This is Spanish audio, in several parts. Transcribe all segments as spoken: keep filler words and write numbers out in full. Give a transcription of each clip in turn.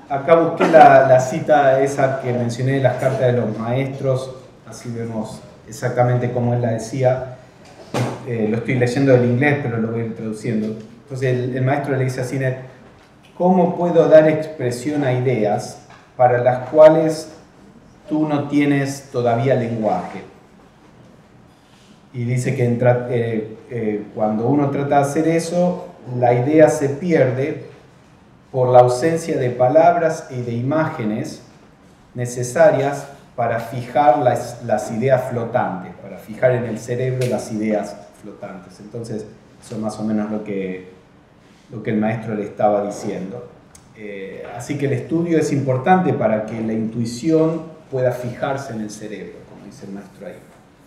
acá busqué la, la cita esa que mencioné de las cartas de los maestros, así vemos exactamente cómo él la decía. Eh, lo estoy leyendo del inglés, pero lo voy a ir traduciendo. Entonces el, el maestro le dice a Sinek: ¿cómo puedo dar expresión a ideas para las cuales tú no tienes todavía lenguaje? Y dice que entra, eh, eh, cuando uno trata de hacer eso, la idea se pierde por la ausencia de palabras y de imágenes necesarias para fijar las, las ideas flotantes, para fijar en el cerebro las ideas flotantes. Entonces, eso es más o menos lo que, lo que el maestro le estaba diciendo. Eh, así que el estudio es importante para que la intuición pueda fijarse en el cerebro, como dice el maestro ahí.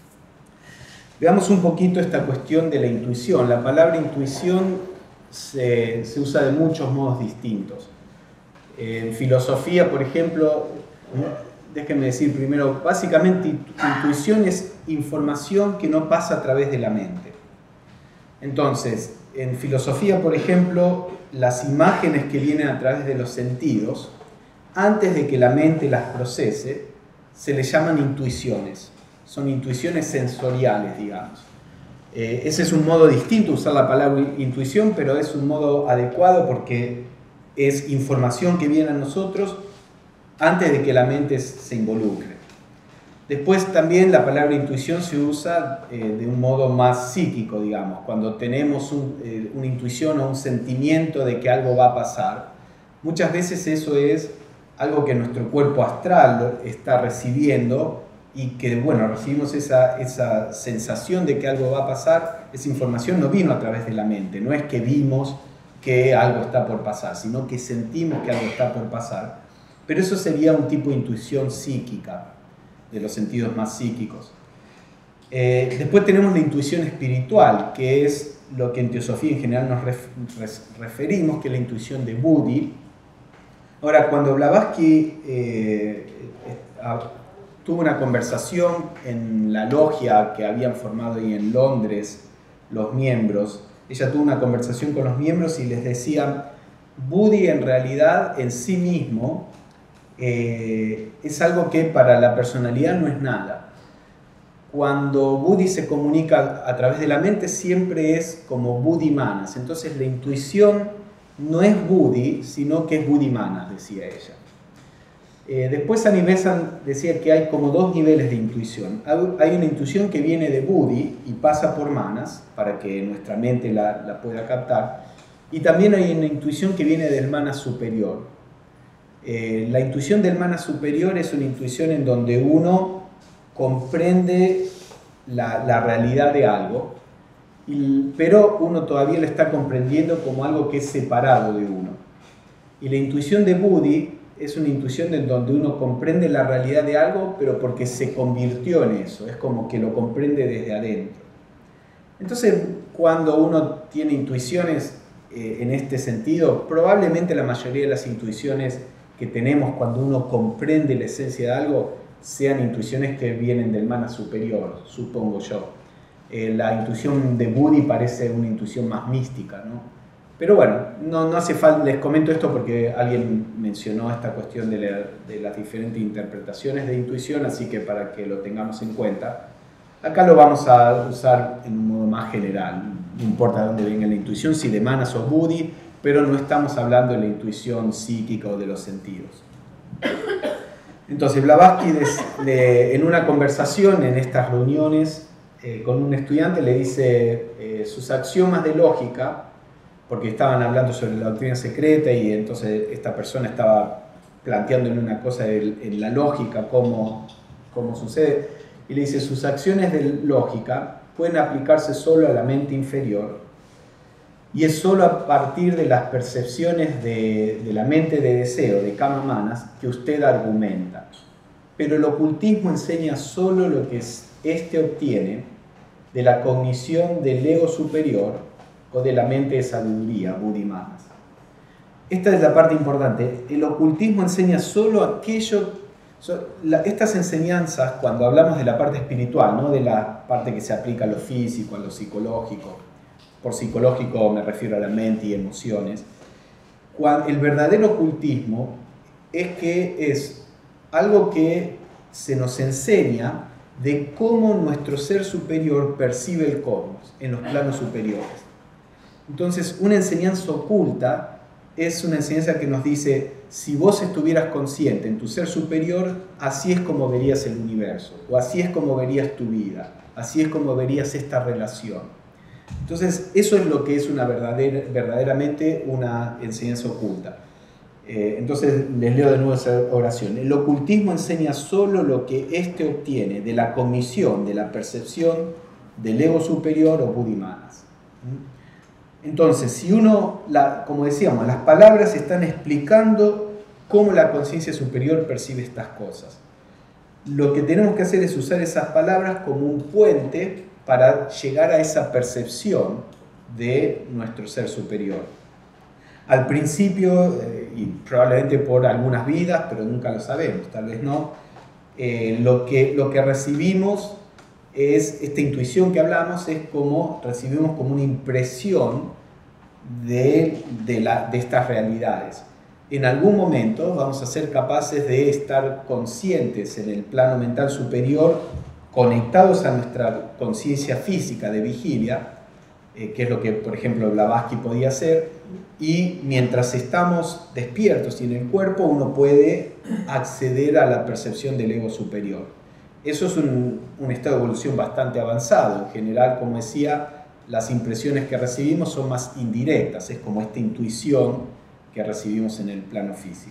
Veamos un poquito esta cuestión de la intuición. La palabra intuición se, se usa de muchos modos distintos. En filosofía, por ejemplo, déjenme decir primero, básicamente intuición es información que no pasa a través de la mente. Entonces, en filosofía, por ejemplo, las imágenes que vienen a través de los sentidos, antes de que la mente las procese, se les llaman intuiciones. Son intuiciones sensoriales, digamos. Eh, ese es un modo distinto de usar la palabra intuición, pero es un modo adecuado porque es información que viene a nosotros antes de que la mente se involucre. Después también la palabra intuición se usa eh, de un modo más psíquico, digamos, cuando tenemos un, eh, una intuición o un sentimiento de que algo va a pasar. Muchas veces eso es algo que nuestro cuerpo astral está recibiendo y que, bueno, recibimos esa, esa sensación de que algo va a pasar. Esa información no vino a través de la mente, no es que vimos que algo está por pasar, sino que sentimos que algo está por pasar. Pero eso sería un tipo de intuición psíquica, de los sentidos más psíquicos. Eh, después tenemos la intuición espiritual, que es lo que en teosofía en general nos ref, res, referimos, que es la intuición de Buddhi. Ahora, cuando Blavatsky eh, tuvo una conversación en la logia que habían formado ahí en Londres los miembros, ella tuvo una conversación con los miembros y les decía: Buddhi en realidad en sí mismo eh, es algo que para la personalidad no es nada. Cuando Buddhi se comunica a través de la mente siempre es como Buddhimanas. Entonces la intuición no es Buddhi, sino que es Buddhimanas, decía ella. Eh, después Anibesan decía que hay como dos niveles de intuición. Hay una intuición que viene de Buddhi y pasa por manas para que nuestra mente la, la pueda captar. Y también hay una intuición que viene del mana superior. Eh, la intuición del mana superior es una intuición en donde uno comprende la, la realidad de algo, y, pero uno todavía lo está comprendiendo como algo que es separado de uno. Y la intuición de Buddhi es una intuición en donde uno comprende la realidad de algo, pero porque se convirtió en eso, es como que lo comprende desde adentro. Entonces, cuando uno tiene intuiciones eh, en este sentido, probablemente la mayoría de las intuiciones que tenemos cuando uno comprende la esencia de algo sean intuiciones que vienen del mana superior, supongo yo. Eh, la intuición de Buddhi parece una intuición más mística, ¿no? Pero bueno, no, no hace falta, les comento esto porque alguien mencionó esta cuestión de, la, de las diferentes interpretaciones de intuición, así que para que lo tengamos en cuenta. Acá lo vamos a usar en un modo más general, no importa de dónde venga la intuición, si de manas o Buddhi, pero no estamos hablando de la intuición psíquica o de los sentidos. Entonces Blavatsky le, en una conversación en estas reuniones eh, con un estudiante le dice eh, sus axiomas de lógica, porque estaban hablando sobre la doctrina secreta y entonces esta persona estaba planteándole una cosa en la lógica, cómo, cómo sucede, y le dice: sus acciones de lógica pueden aplicarse solo a la mente inferior y es solo a partir de las percepciones de, de la mente de deseo, de kama manas, que usted argumenta. Pero el ocultismo enseña solo lo que éste obtiene de la cognición del ego superior o de la mente de sabiduría, Buddhimanas. Esta es la parte importante. El ocultismo enseña solo aquello, estas enseñanzas, cuando hablamos de la parte espiritual, no de la parte que se aplica a lo físico, a lo psicológico. Por psicológico me refiero a la mente y emociones. El verdadero ocultismo es que es algo que se nos enseña de cómo nuestro ser superior percibe el cosmos en los planos superiores. Entonces, una enseñanza oculta es una enseñanza que nos dice, si vos estuvieras consciente en tu ser superior, así es como verías el universo, o así es como verías tu vida, así es como verías esta relación. Entonces, eso es lo que es una verdadera, verdaderamente una enseñanza oculta. Eh, entonces, les leo de nuevo esa oración. El ocultismo enseña solo lo que éste obtiene de la cognición, de la percepción del ego superior o buddhimanas. Entonces, si uno, la, como decíamos, las palabras están explicando cómo la conciencia superior percibe estas cosas. Lo que tenemos que hacer es usar esas palabras como un puente para llegar a esa percepción de nuestro ser superior. Al principio, eh, y probablemente por algunas vidas, pero nunca lo sabemos, tal vez no, eh, lo, que, lo que recibimos es, esta intuición que hablamos, es como recibimos como una impresión de, de, la, de estas realidades. En algún momento vamos a ser capaces de estar conscientes en el plano mental superior, conectados a nuestra conciencia física de vigilia, eh, que es lo que, por ejemplo, Blavatsky podía hacer, y mientras estamos despiertos y en el cuerpo, uno puede acceder a la percepción del ego superior. Eso es un, un estado de evolución bastante avanzado. En general, como decía, las impresiones que recibimos son más indirectas, es como esta intuición que recibimos en el plano físico.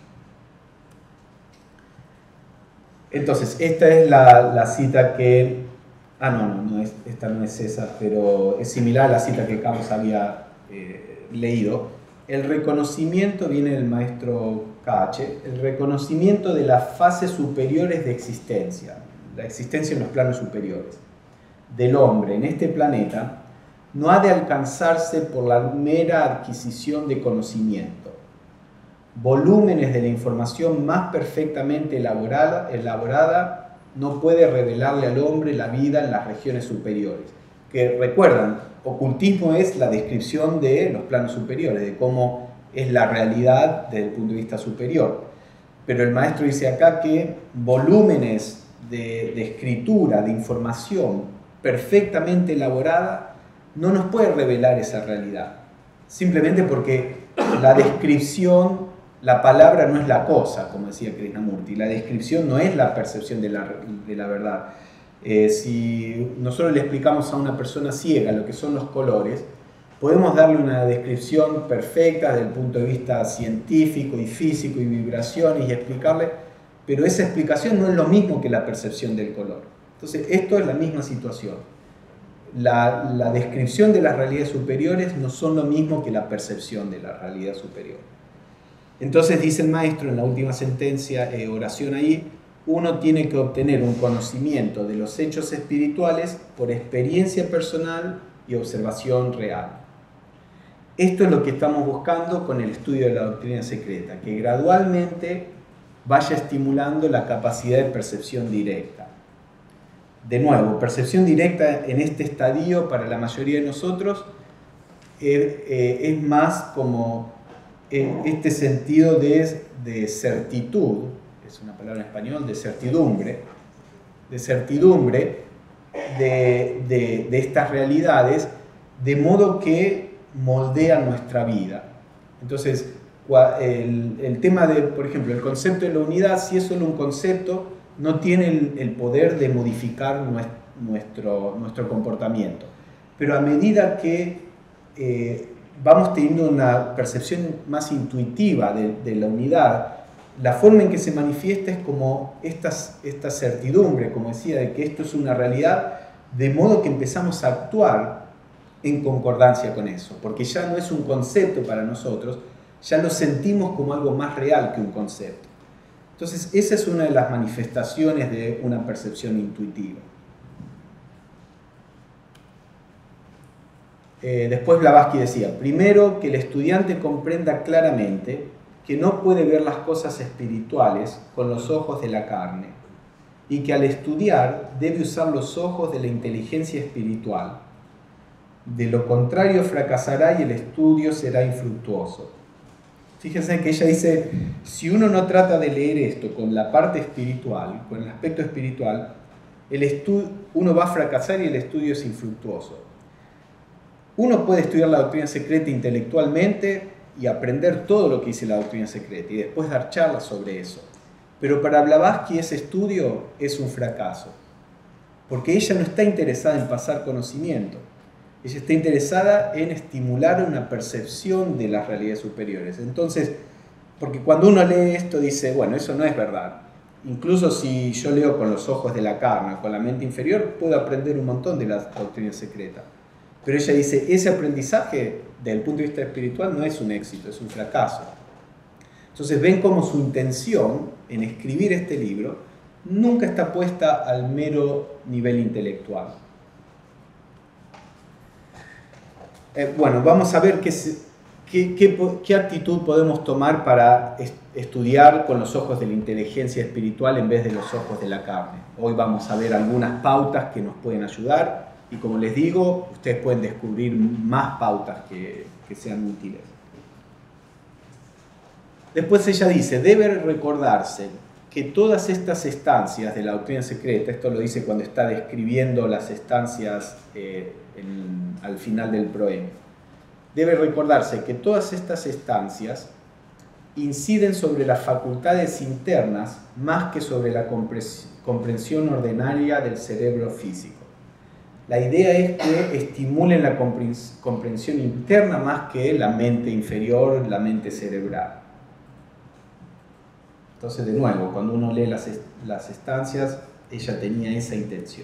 Entonces, esta es la, la cita que... Ah, no, no, no es, esta no es esa, pero es similar a la cita que Carlos había eh, leído. El reconocimiento, viene del maestro Cache, el reconocimiento de las fases superiores de existencia, la existencia en los planos superiores, del hombre en este planeta, no ha de alcanzarse por la mera adquisición de conocimiento. Volúmenes de la información más perfectamente elaborada, elaborada no puede revelarle al hombre la vida en las regiones superiores. Que recuerdan, ocultismo es la descripción de los planos superiores, de cómo es la realidad desde el punto de vista superior. Pero el maestro dice acá que volúmenes de, de escritura, de información perfectamente elaborada, no nos puede revelar esa realidad. Simplemente porque la descripción, la palabra no es la cosa, como decía Krishnamurti. La descripción no es la percepción de la, de la verdad. Eh, si nosotros le explicamos a una persona ciega lo que son los colores, podemos darle una descripción perfecta desde el punto de vista científico y físico y vibraciones y explicarle, pero esa explicación no es lo mismo que la percepción del color. Entonces, esto es la misma situación. La, la descripción de las realidades superiores no son lo mismo que la percepción de la realidad superior. Entonces dice el maestro en la última sentencia, eh, oración ahí, uno tiene que obtener un conocimiento de los hechos espirituales por experiencia personal y observación real. Esto es lo que estamos buscando con el estudio de la doctrina secreta, que gradualmente vaya estimulando la capacidad de percepción directa. De nuevo, percepción directa en este estadio para la mayoría de nosotros eh, eh, es más como eh, este sentido de, de certitud, es una palabra en español, de certidumbre, de certidumbre de, de, de estas realidades, de modo que moldea nuestra vida. Entonces, el, el tema de, por ejemplo, el concepto de la unidad, si es solo un concepto, no tiene el, el poder de modificar nuestro, nuestro comportamiento. Pero a medida que eh, vamos teniendo una percepción más intuitiva de, de la unidad, la forma en que se manifiesta es como estas, esta certidumbre, como decía, de que esto es una realidad, de modo que empezamos a actuar en concordancia con eso, porque ya no es un concepto para nosotros, ya lo sentimos como algo más real que un concepto. Entonces, esa es una de las manifestaciones de una percepción intuitiva. Eh, después Blavatsky decía, primero que el estudiante comprenda claramente que no puede ver las cosas espirituales con los ojos de la carne y que al estudiar debe usar los ojos de la inteligencia espiritual. De lo contrario fracasará y el estudio será infructuoso. Fíjense que ella dice, si uno no trata de leer esto con la parte espiritual, con el aspecto espiritual, el estu- uno va a fracasar y el estudio es infructuoso. Uno puede estudiar la doctrina secreta intelectualmente y aprender todo lo que dice la doctrina secreta y después dar charlas sobre eso. Pero para Blavatsky ese estudio es un fracaso, porque ella no está interesada en pasar conocimiento. Ella está interesada en estimular una percepción de las realidades superiores. Entonces, porque cuando uno lee esto dice, bueno, eso no es verdad. Incluso si yo leo con los ojos de la carne, con la mente inferior, puedo aprender un montón de la doctrina secreta. Pero ella dice, ese aprendizaje, desde el punto de vista espiritual, no es un éxito, es un fracaso. Entonces ven cómo su intención en escribir este libro nunca está puesta al mero nivel intelectual. Eh, bueno, vamos a ver qué, qué, qué, qué actitud podemos tomar para est estudiar con los ojos de la inteligencia espiritual en vez de los ojos de la carne. Hoy vamos a ver algunas pautas que nos pueden ayudar y, como les digo, ustedes pueden descubrir más pautas que, que sean útiles. Después ella dice, debe recordarse que todas estas estancias de la doctrina secreta, esto lo dice cuando está describiendo las estancias eh, en, al final del proema, debe recordarse que todas estas estancias inciden sobre las facultades internas más que sobre la comprensión ordinaria del cerebro físico. La idea es que estimulen la comprensión interna más que la mente inferior, la mente cerebral. Entonces, de nuevo, cuando uno lee las, las estancias, ella tenía esa intención.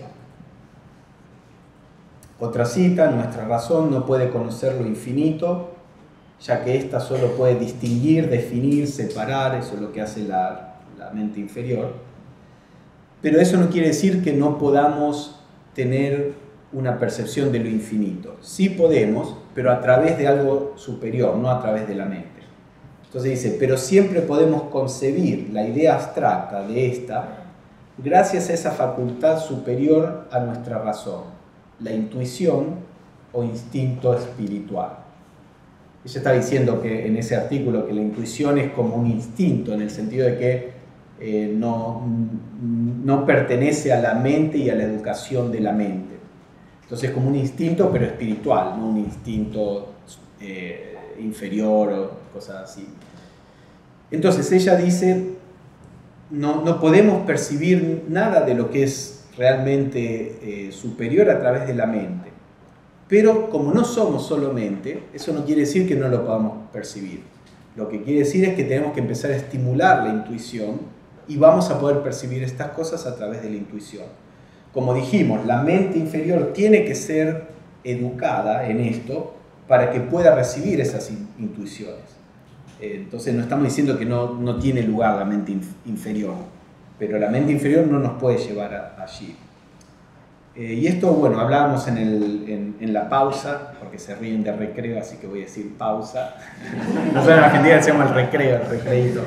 Otra cita, nuestra razón no puede conocer lo infinito, ya que ésta solo puede distinguir, definir, separar, eso es lo que hace la, la mente inferior. Pero eso no quiere decir que no podamos tener una percepción de lo infinito. Sí podemos, pero a través de algo superior, no a través de la mente. Entonces dice, pero siempre podemos concebir la idea abstracta de esta gracias a esa facultad superior a nuestra razón, la intuición o instinto espiritual. Ella está diciendo que en ese artículo que la intuición es como un instinto, en el sentido de que eh, no, no pertenece a la mente y a la educación de la mente. Entonces es como un instinto, pero espiritual, no un instinto eh, inferior o cosas así. Entonces ella dice, no, no podemos percibir nada de lo que es realmente eh, superior a través de la mente. Pero como no somos solo mente, eso no quiere decir que no lo podamos percibir. Lo que quiere decir es que tenemos que empezar a estimular la intuición y vamos a poder percibir estas cosas a través de la intuición. Como dijimos, la mente inferior tiene que ser educada en esto para que pueda recibir esas intuiciones. Entonces no estamos diciendo que no, no tiene lugar la mente inf inferior, pero la mente inferior no nos puede llevar a, allí. Eh, y esto, bueno, hablábamos en, el, en, en la pausa, porque se ríen de recreo, así que voy a decir pausa. Nosotros en Argentina decíamos el recreo, el recreito.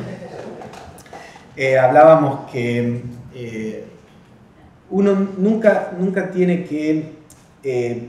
Eh, hablábamos que eh, uno nunca, nunca tiene que eh,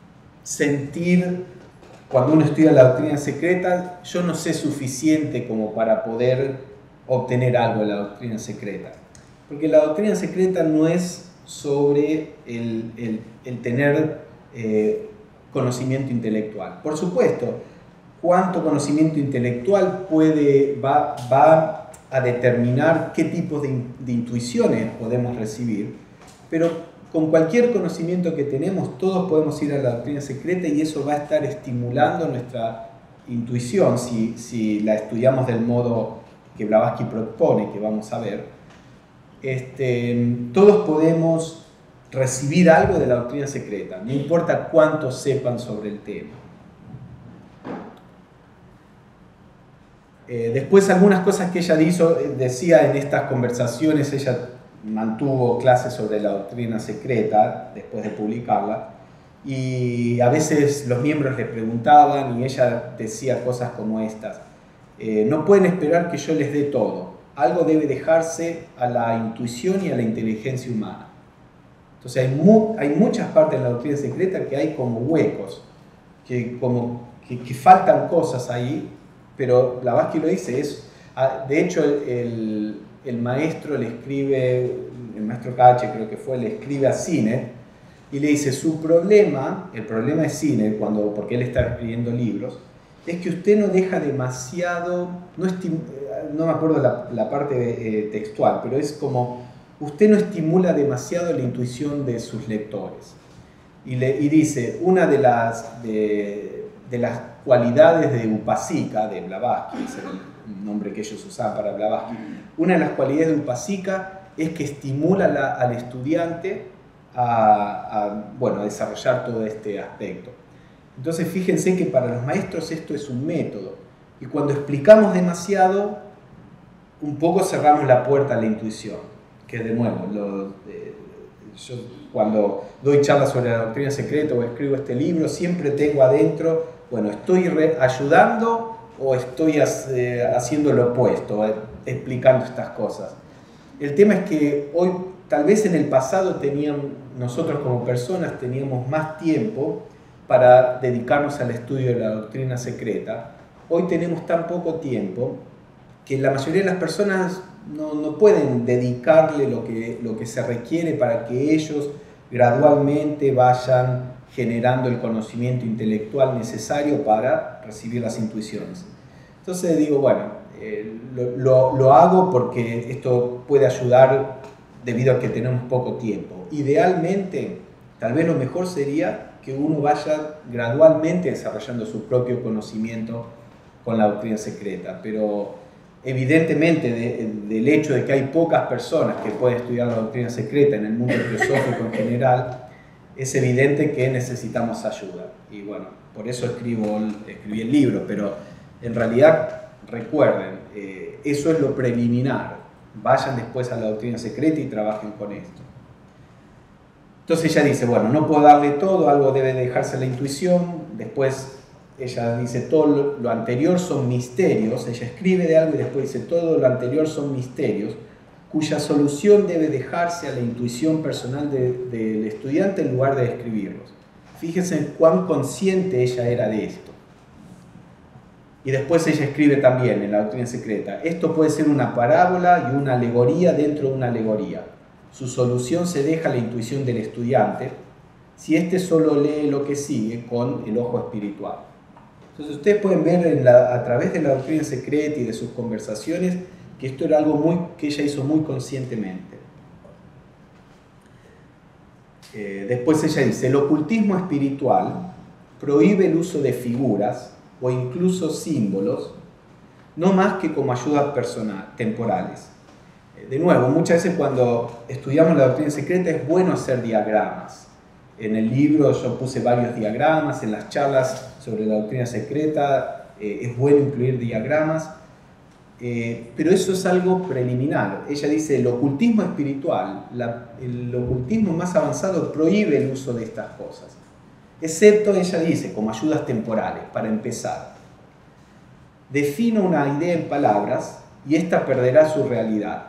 sentir, cuando uno estudia la doctrina secreta, yo no sé suficiente como para poder obtener algo de la doctrina secreta. Porque la doctrina secreta no es sobre el, el, el tener eh, conocimiento intelectual. Por supuesto, cuánto conocimiento intelectual puede, va, va a determinar qué tipos de, de intuiciones podemos recibir, pero con cualquier conocimiento que tenemos, todos podemos ir a la doctrina secreta y eso va a estar estimulando nuestra intuición si, si la estudiamos del modo que Blavatsky propone, que vamos a ver. Este, todos podemos recibir algo de la doctrina secreta, no importa cuánto sepan sobre el tema. Eh, después algunas cosas que ella hizo, decía en estas conversaciones, ella mantuvo clases sobre la doctrina secreta después de publicarla y a veces los miembros le preguntaban y ella decía cosas como estas: eh, no pueden esperar que yo les dé todo, algo debe dejarse a la intuición y a la inteligencia humana. Entonces hay, mu hay muchas partes de la doctrina secreta que hay como huecos, que, como, que, que faltan cosas ahí pero Blavatsky lo dice, es, de hecho el, el, el maestro le escribe, el maestro Cache creo que fue, le escribe a Sinek y le dice, su problema, el problema de Sinek, cuando, porque él está escribiendo libros, es que usted no deja demasiado, no, no me acuerdo la, la parte eh, textual, pero es como, usted no estimula demasiado la intuición de sus lectores. Y, le, y dice, una de las, de, de las cualidades de Upasika, de Blavatsky, ese era el nombre que ellos usaban para Blavatsky, una de las cualidades de Upasika es que estimula la, al estudiante a, a, bueno, a desarrollar todo este aspecto. Entonces fíjense que para los maestros esto es un método, y cuando explicamos demasiado, un poco cerramos la puerta a la intuición, que de nuevo, lo, eh, yo cuando doy charlas sobre la doctrina secreta o escribo este libro, siempre tengo adentro, bueno, ¿estoy re ayudando o estoy eh, haciendo lo opuesto, eh, explicando estas cosas? El tema es que hoy, tal vez en el pasado teníamos, nosotros como personas teníamos más tiempo para dedicarnos al estudio de la doctrina secreta. Hoy tenemos tan poco tiempo que la mayoría de las personas no, no pueden dedicarle lo que, lo que se requiere para que ellos gradualmente vayan generando el conocimiento intelectual necesario para recibir las intuiciones. Entonces digo, bueno, eh, lo, lo, lo hago porque esto puede ayudar debido a que tenemos poco tiempo. Idealmente, tal vez lo mejor sería que uno vaya gradualmente desarrollando su propio conocimiento con la doctrina secreta, pero evidentemente de, del hecho de que hay pocas personas que pueden estudiar la doctrina secreta en el mundo teosófico en general, es evidente que necesitamos ayuda. Y bueno, por eso escribo, escribí el libro, pero en realidad recuerden, eh, eso es lo preliminar. Vayan después a la doctrina secreta y trabajen con esto. Entonces ella dice, bueno, no puedo darle todo, algo debe dejarse a la intuición. Después ella dice, todo lo anterior son misterios. Ella escribe de algo y después dice, todo lo anterior son misterios, cuya solución debe dejarse a la intuición personal de, del estudiante en lugar de escribirlos. Fíjense cuán consciente ella era de esto. Y después ella escribe también en la doctrina secreta, esto puede ser una parábola y una alegoría dentro de una alegoría. Su solución se deja a la intuición del estudiante si éste solo lee lo que sigue con el ojo espiritual. Entonces ustedes pueden ver en la, a través de la doctrina secreta y de sus conversaciones que esto era algo muy, que ella hizo muy conscientemente. Eh, después ella dice, el ocultismo espiritual prohíbe el uso de figuras o incluso símbolos, no más que como ayudas personal, temporales. De nuevo, muchas veces cuando estudiamos la doctrina secreta es bueno hacer diagramas. En el libro yo puse varios diagramas, en las charlas sobre la doctrina secreta eh, es bueno incluir diagramas, eh, pero eso es algo preliminar. Ella dice, el ocultismo espiritual, la, el ocultismo más avanzado prohíbe el uso de estas cosas, excepto, ella dice, como ayudas temporales, para empezar. Defino una idea en palabras y ésta perderá su realidad.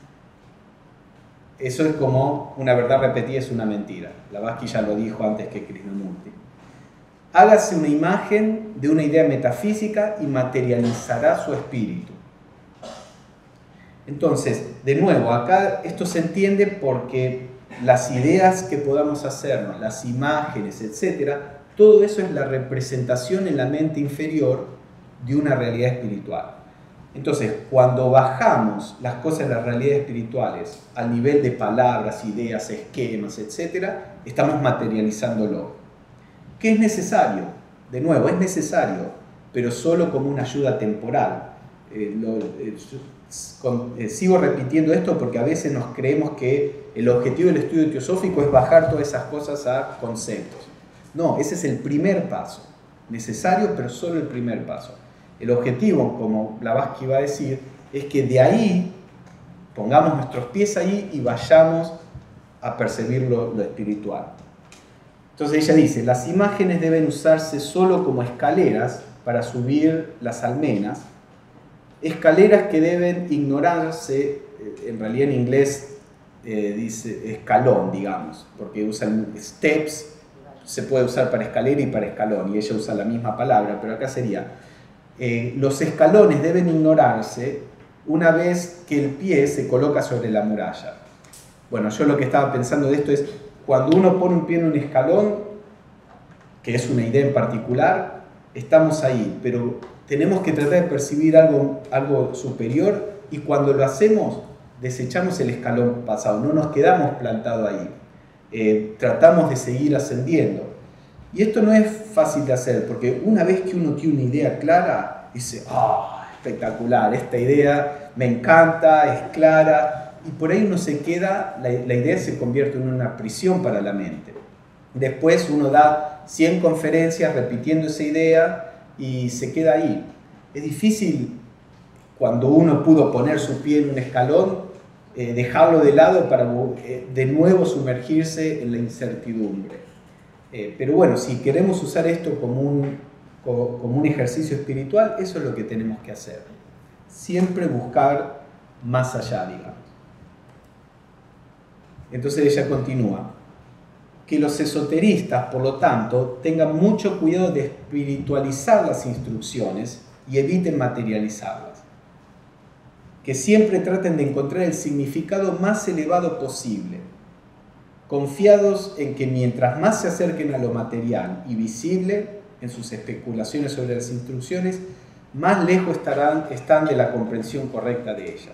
Eso es como una verdad repetida es una mentira. Blavatsky ya lo dijo antes que Krishnamurti. Hágase una imagen de una idea metafísica y materializará su espíritu. Entonces, de nuevo, acá esto se entiende porque las ideas que podamos hacernos, las imágenes, etcétera, todo eso es la representación en la mente inferior de una realidad espiritual. Entonces, cuando bajamos las cosas de las realidades espirituales al nivel de palabras, ideas, esquemas, etcétera, estamos materializándolo. ¿Qué es necesario? De nuevo, es necesario, pero solo como una ayuda temporal. Eh, lo, eh, con, eh, sigo repitiendo esto porque a veces nos creemos que el objetivo del estudio teosófico es bajar todas esas cosas a conceptos. No, ese es el primer paso. Necesario, pero solo el primer paso. El objetivo, como Blavatsky va a decir, es que de ahí pongamos nuestros pies ahí y vayamos a percibir lo, lo espiritual. Entonces ella dice, las imágenes deben usarse solo como escaleras para subir las almenas, escaleras que deben ignorarse, en realidad en inglés eh, dice escalón, digamos, porque usan steps, se puede usar para escalera y para escalón, y ella usa la misma palabra, pero acá sería Eh, los escalones deben ignorarse una vez que el pie se coloca sobre la muralla. Bueno, yo lo que estaba pensando de esto es, cuando uno pone un pie en un escalón, que es una idea en particular, estamos ahí, pero tenemos que tratar de percibir algo, algo superior, y cuando lo hacemos, desechamos el escalón pasado, no nos quedamos plantados ahí, eh, tratamos de seguir ascendiendo. Y esto no es fácil de hacer, porque una vez que uno tiene una idea clara, dice, ¡ah, oh, espectacular! Esta idea me encanta, es clara, y por ahí uno se queda, la, la idea se convierte en una prisión para la mente. Después uno da cien conferencias repitiendo esa idea y se queda ahí. Es difícil, cuando uno pudo poner su pie en un escalón, eh, dejarlo de lado para eh, de nuevo sumergirse en la incertidumbre. Eh, pero bueno, si queremos usar esto como un, como, como un ejercicio espiritual, eso es lo que tenemos que hacer. Siempre buscar más allá, digamos. Entonces ella continúa. Que los esoteristas, por lo tanto, tengan mucho cuidado de espiritualizar las instrucciones y eviten materializarlas. Que siempre traten de encontrar el significado más elevado posible, confiados en que mientras más se acerquen a lo material y visible en sus especulaciones sobre las instrucciones, más lejos estarán, están de la comprensión correcta de ellas.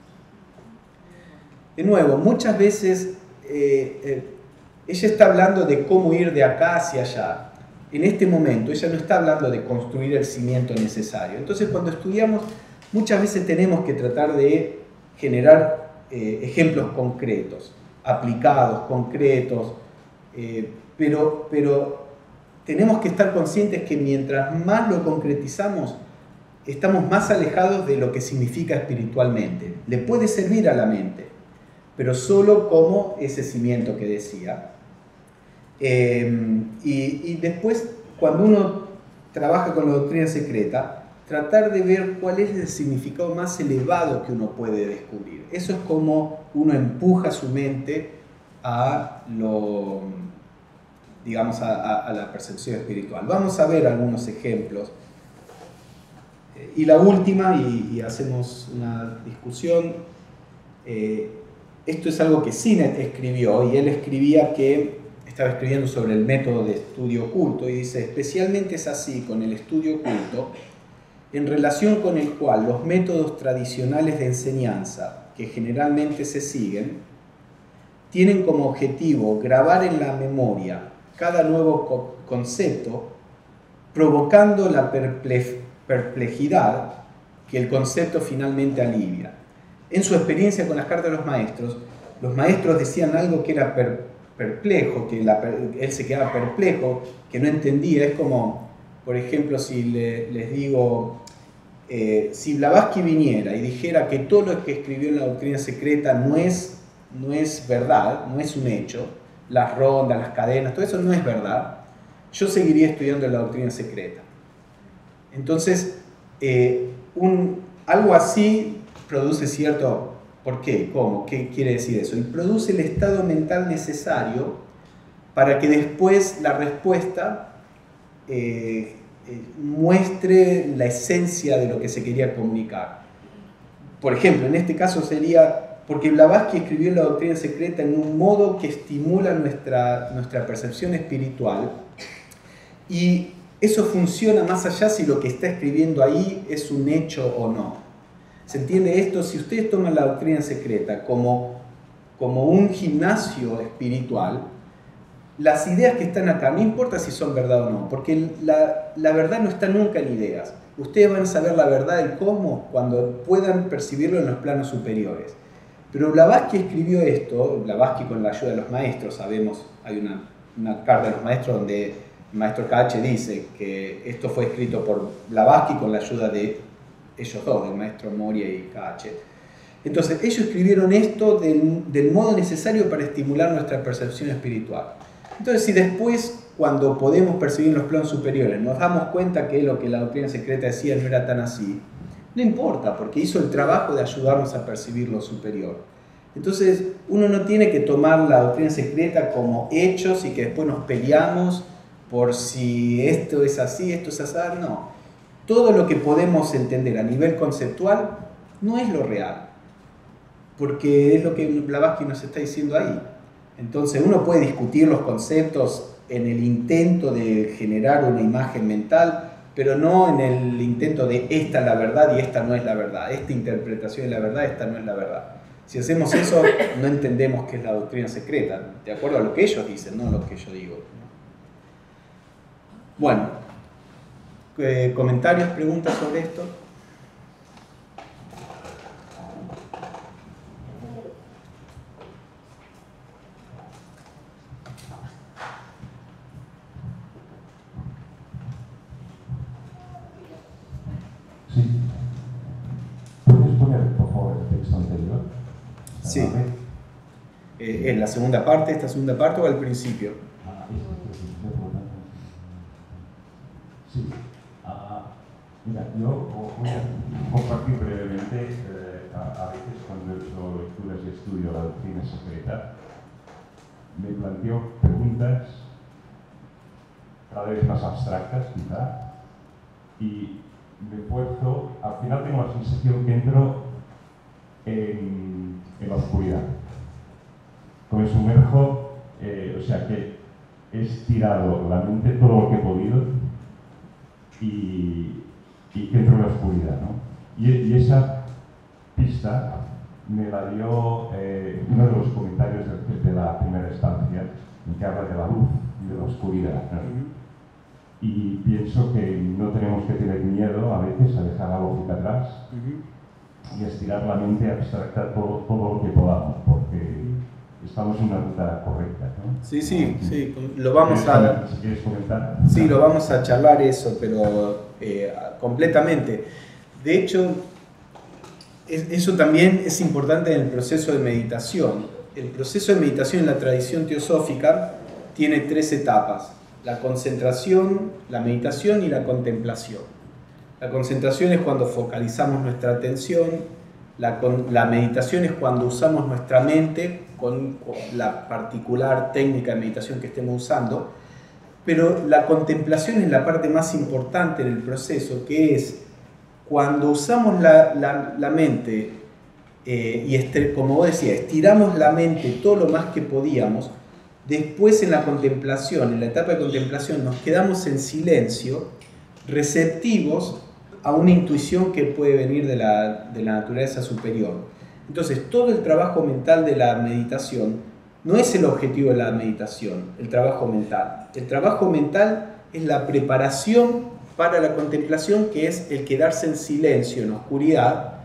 De nuevo, muchas veces eh, eh, ella está hablando de cómo ir de acá hacia allá. En este momento, ella no está hablando de construir el cimiento necesario. Entonces, cuando estudiamos, muchas veces tenemos que tratar de generar eh, ejemplos concretos, aplicados, concretos, eh, pero, pero tenemos que estar conscientes que mientras más lo concretizamos, estamos más alejados de lo que significa espiritualmente. Le puede servir a la mente, pero solo como ese cimiento que decía. Eh, y, y después, cuando uno trabaja con la doctrina secreta, tratar de ver cuál es el significado más elevado que uno puede descubrir. Eso es como uno empuja su mente a, lo, digamos, a, a, a la percepción espiritual. Vamos a ver algunos ejemplos. Y la última, y, y hacemos una discusión, eh, esto es algo que Sinet escribió, y él escribía que estaba escribiendo sobre el método de estudio oculto, y dice, especialmente es así con el estudio oculto, en relación con el cual los métodos tradicionales de enseñanza, que generalmente se siguen, tienen como objetivo grabar en la memoria cada nuevo co concepto, provocando la perple perplejidad que el concepto finalmente alivia. En su experiencia con las cartas de los maestros, los maestros decían algo que era per perplejo, que la, él se quedaba perplejo, que no entendía. Es como, por ejemplo, si le, les digo, eh, si Blavatsky viniera y dijera que todo lo que escribió en la doctrina secreta no es, no es verdad, no es un hecho, las rondas, las cadenas, todo eso no es verdad, yo seguiría estudiando la doctrina secreta. Entonces, eh, un, algo así produce cierto... ¿Por qué? ¿Cómo? ¿Qué quiere decir eso? Y produce el estado mental necesario para que después la respuesta eh, eh, muestre la esencia de lo que se quería comunicar. Por ejemplo, en este caso sería porque Blavatsky escribió la doctrina secreta en un modo que estimula nuestra, nuestra percepción espiritual, y eso funciona más allá si lo que está escribiendo ahí es un hecho o no. ¿Se entiende esto? Si ustedes toman la doctrina secreta como, como un gimnasio espiritual, las ideas que están acá, no importa si son verdad o no, porque la, la verdad no está nunca en ideas. Ustedes van a saber la verdad del cosmos cuando puedan percibirlo en los planos superiores. Pero Blavatsky escribió esto, Blavatsky con la ayuda de los maestros, sabemos, hay una, una carta de los maestros donde el maestro K H dice que esto fue escrito por Blavatsky con la ayuda de ellos dos, del maestro Moria y K H. Entonces, ellos escribieron esto del, del modo necesario para estimular nuestra percepción espiritual. Entonces, si después, cuando podemos percibir en los planos superiores, nos damos cuenta que lo que la doctrina secreta decía no era tan así, no importa, porque hizo el trabajo de ayudarnos a percibir lo superior. Entonces, uno no tiene que tomar la doctrina secreta como hechos y que después nos peleamos por si esto es así, esto es así, no. todo lo que podemos entender a nivel conceptual no es lo real, porque es lo que Blavatsky nos está diciendo ahí. Entonces uno puede discutir los conceptos en el intento de generar una imagen mental, pero no en el intento de esta es la verdad y esta no es la verdad, esta interpretación es la verdad, esta no es la verdad. Si hacemos eso, no entendemos qué es la doctrina secreta, de acuerdo a lo que ellos dicen, no lo que yo digo. Bueno, eh, ¿comentarios, preguntas sobre esto? Sí. ¿Puedes poner, por favor, el texto anterior? Sí. Eh, ¿En la segunda parte, esta segunda parte o al principio? Ah, sí. Ah, mira, yo voy a compartir brevemente, eh, a, a veces cuando he hecho lecturas y estudio la doctrina secreta, me planteo preguntas cada vez más abstractas, quizá, y me esfuerzo, al final tengo la sensación que entro en, en la oscuridad. Que me sumerjo, eh, o sea que he estirado la mente todo lo que he podido y, y que entro en la oscuridad, ¿no? Y, y esa pista me la dio eh, uno de los comentarios de, de la primera estancia, en que habla de la luz y de la oscuridad, ¿no? Y pienso que no tenemos que tener miedo a veces a dejar la lógica atrás uh-huh. y a estirar la mente, a abstractar todo, todo lo que podamos, porque uh-huh. estamos en una ruta correcta, ¿no? Sí, sí, sí, lo vamos a... Si quieres comentar. Sí, lo vamos a charlar eso, pero eh, completamente. De hecho, es, eso también es importante en el proceso de meditación. El proceso de meditación en la tradición teosófica tiene tres etapas: la concentración, la meditación y la contemplación. La concentración es cuando focalizamos nuestra atención, la, con, la meditación es cuando usamos nuestra mente con, con la particular técnica de meditación que estemos usando, pero la contemplación es la parte más importante del proceso, que es cuando usamos la, la, la mente eh, y este, como vos decías, estiramos la mente todo lo más que podíamos. Después en la contemplación, en la etapa de contemplación, nos quedamos en silencio, receptivos a una intuición que puede venir de la, de la naturaleza superior. Entonces, todo el trabajo mental de la meditación no es el objetivo de la meditación, el trabajo mental. El trabajo mental es la preparación para la contemplación, que es el quedarse en silencio, en oscuridad,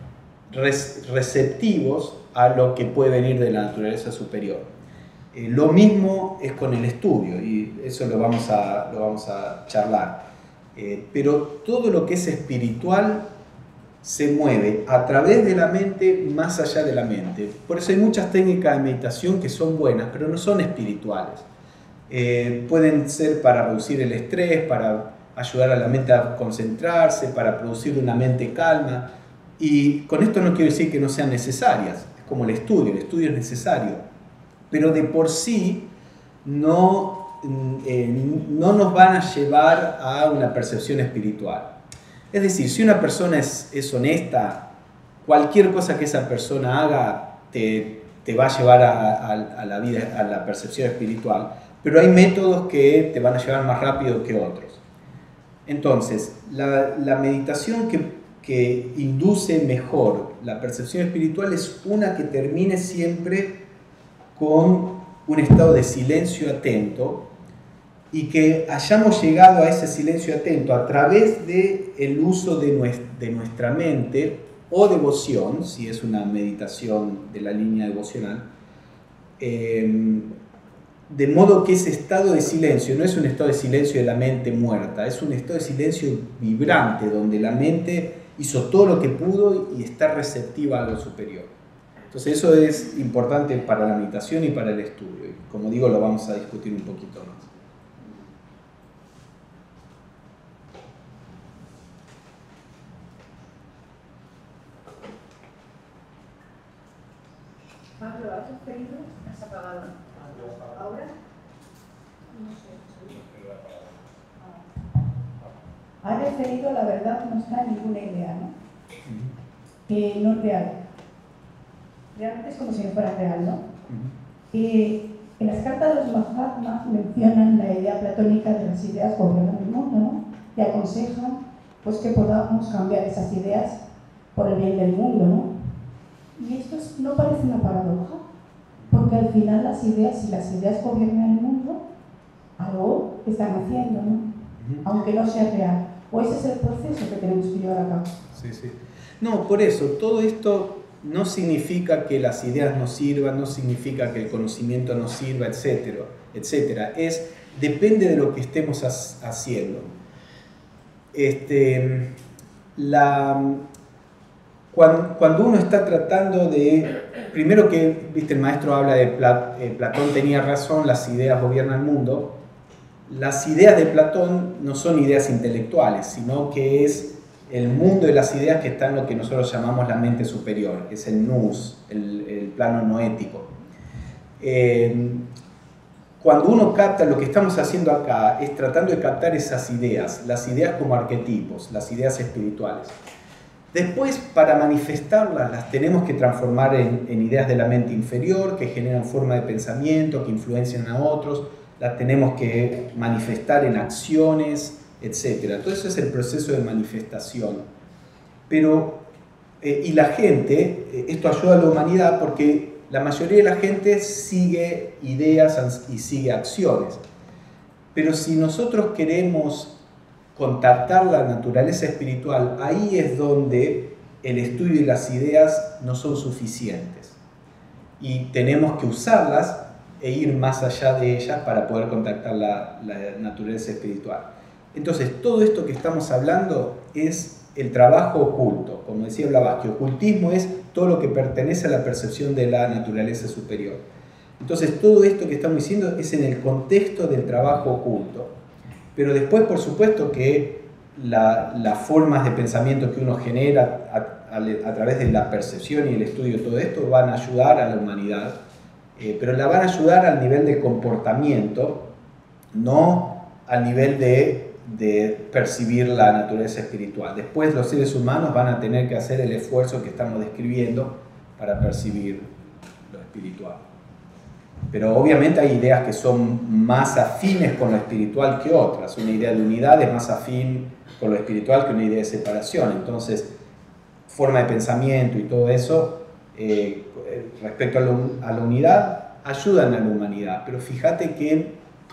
receptivos a lo que puede venir de la naturaleza superior. Eh, lo mismo es con el estudio, y eso lo vamos a, lo vamos a charlar. Eh, pero todo lo que es espiritual se mueve a través de la mente, más allá de la mente. Por eso hay muchas técnicas de meditación que son buenas, pero no son espirituales. Eh, pueden ser para reducir el estrés, para ayudar a la mente a concentrarse, para producir una mente calma. Y con esto no quiero decir que no sean necesarias, es como el estudio, el estudio es necesario. Pero de por sí no, eh, no nos van a llevar a una percepción espiritual. Es decir, si una persona es, es honesta, cualquier cosa que esa persona haga te, te va a llevar a, a, a la vida, a la percepción espiritual, pero hay métodos que te van a llevar más rápido que otros. Entonces, la, la meditación que, que induce mejor la percepción espiritual es una que termine siempre con un estado de silencio atento, y que hayamos llegado a ese silencio atento a través del uso de nuestra, de nuestra mente o devoción, si es una meditación de la línea devocional, eh, de modo que ese estado de silencio no es un estado de silencio de la mente muerta, es un estado de silencio vibrante, donde la mente hizo todo lo que pudo y está receptiva a lo superior. Entonces eso es importante para la meditación y para el estudio. Y como digo, lo vamos a discutir un poquito más. Pablo, ¿has pedido? ¿Has apagado? ¿Ahora? No sé. ha referido a la verdad no está en ninguna idea, ¿no? Eh, no es real. Realmente es como si no fuera real, ¿no? Eh, en las cartas de los Mahatmas mencionan la idea platónica de las ideas gobiernan el mundo, ¿no? Y aconsejan pues, que podamos cambiar esas ideas por el bien del mundo, ¿no? Y esto es, no parece una paradoja, porque al final las ideas, si las ideas gobiernan el mundo, algo están haciendo, ¿no? Uh-huh. Aunque no sea real. O ese es el proceso que tenemos que llevar a cabo. Sí, sí. No, por eso, todo esto no significa que las ideas no sirvan, no significa que el conocimiento no sirva, etcétera, etcétera. Es, depende de lo que estemos haciendo. Este, la, cuando, cuando uno está tratando de, primero que, viste, el maestro habla de Plat, eh, Platón tenía razón, las ideas gobiernan el mundo. Las ideas de Platón no son ideas intelectuales, sino que es el mundo de las ideas que está en lo que nosotros llamamos la mente superior, que es el nous, el, el plano noético. Eh, cuando uno capta, lo que estamos haciendo acá es tratando de captar esas ideas, las ideas como arquetipos, las ideas espirituales. Después, para manifestarlas, las tenemos que transformar en, en ideas de la mente inferior, que generan forma de pensamiento, que influencian a otros, las tenemos que manifestar en acciones, etcétera. Todo eso es el proceso de manifestación. Pero, eh, y la gente, eh, esto ayuda a la humanidad porque la mayoría de la gente sigue ideas y sigue acciones. Pero si nosotros queremos contactar la naturaleza espiritual, ahí es donde el estudio y las ideas no son suficientes. Y tenemos que usarlas e ir más allá de ellas para poder contactar la, la naturaleza espiritual. Entonces, todo esto que estamos hablando es el trabajo oculto. Como decía Blavatsky, ocultismo es todo lo que pertenece a la percepción de la naturaleza superior. Entonces, todo esto que estamos diciendo es en el contexto del trabajo oculto. Pero después, por supuesto, que la, las formas de pensamiento que uno genera a, a, a través de la percepción y el estudio de todo esto van a ayudar a la humanidad, eh, pero la van a ayudar al nivel de comportamiento, no al nivel de de percibir la naturaleza espiritual. Después los seres humanos van a tener que hacer el esfuerzo que estamos describiendo para percibir lo espiritual. Pero obviamente hay ideas que son más afines con lo espiritual que otras. Una idea de unidad es más afín con lo espiritual que una idea de separación. Entonces, forma de pensamiento y todo eso, eh, respecto a, lo, a la unidad, ayudan a la humanidad. Pero fíjate que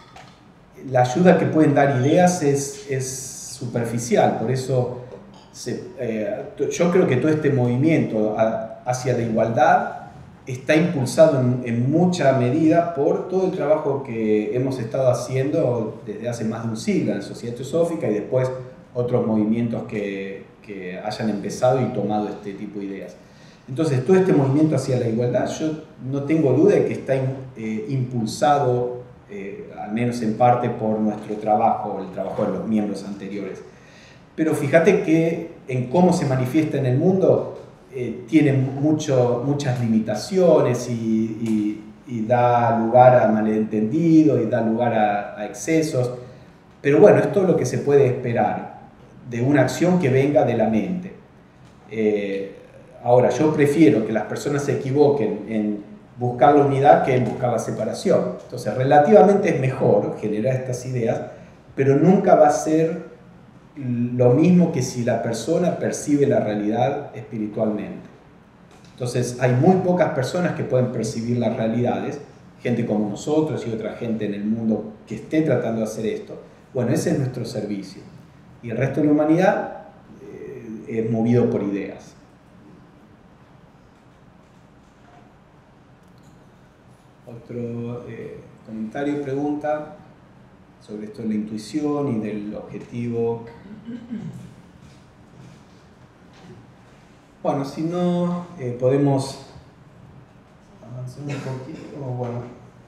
la ayuda que pueden dar ideas es, es superficial, por eso se, eh, yo creo que todo este movimiento a, hacia la igualdad está impulsado en, en mucha medida por todo el trabajo que hemos estado haciendo desde hace más de un siglo en la Sociedad Teosófica y después otros movimientos que, que hayan empezado y tomado este tipo de ideas. Entonces, todo este movimiento hacia la igualdad, yo no tengo duda de que está eh, impulsado Eh, al menos en parte por nuestro trabajo, el trabajo de los miembros anteriores. Pero fíjate que en cómo se manifiesta en el mundo eh, tiene mucho, muchas limitaciones y, y, y da lugar a malentendidos y da lugar a, a excesos. Pero bueno, es todo lo que se puede esperar de una acción que venga de la mente. Eh, ahora, yo prefiero que las personas se equivoquen en buscar la unidad que en buscar la separación. Entonces, relativamente es mejor generar estas ideas, pero nunca va a ser lo mismo que si la persona percibe la realidad espiritualmente. Entonces, hay muy pocas personas que pueden percibir las realidades, gente como nosotros y otra gente en el mundo que esté tratando de hacer esto. Bueno, ese es nuestro servicio. Y el resto de la humanidad eh, es movido por ideas. Otro eh, comentario, pregunta sobre esto de la intuición y del objetivo. Bueno, si no, eh, podemos avanzar un poquito. Bueno.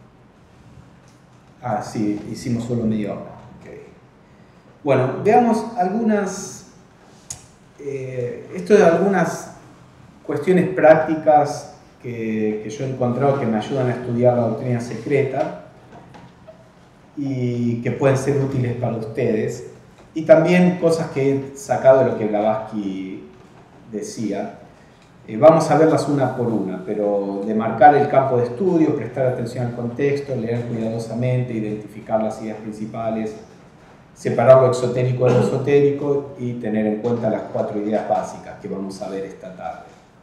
Ah, sí, hicimos solo media hora. Okay. Bueno, veamos algunas, eh, esto de algunas cuestiones prácticas Que, que yo he encontrado que me ayudan a estudiar la doctrina secreta y que pueden ser útiles para ustedes. y también cosas que he sacado de lo que Blavatsky decía. Eh, vamos a verlas una por una, pero de marcar el campo de estudio, prestar atención al contexto, leer cuidadosamente, identificar las ideas principales, separar lo exotérico de lo esotérico y tener en cuenta las cuatro ideas básicas que vamos a ver esta tarde.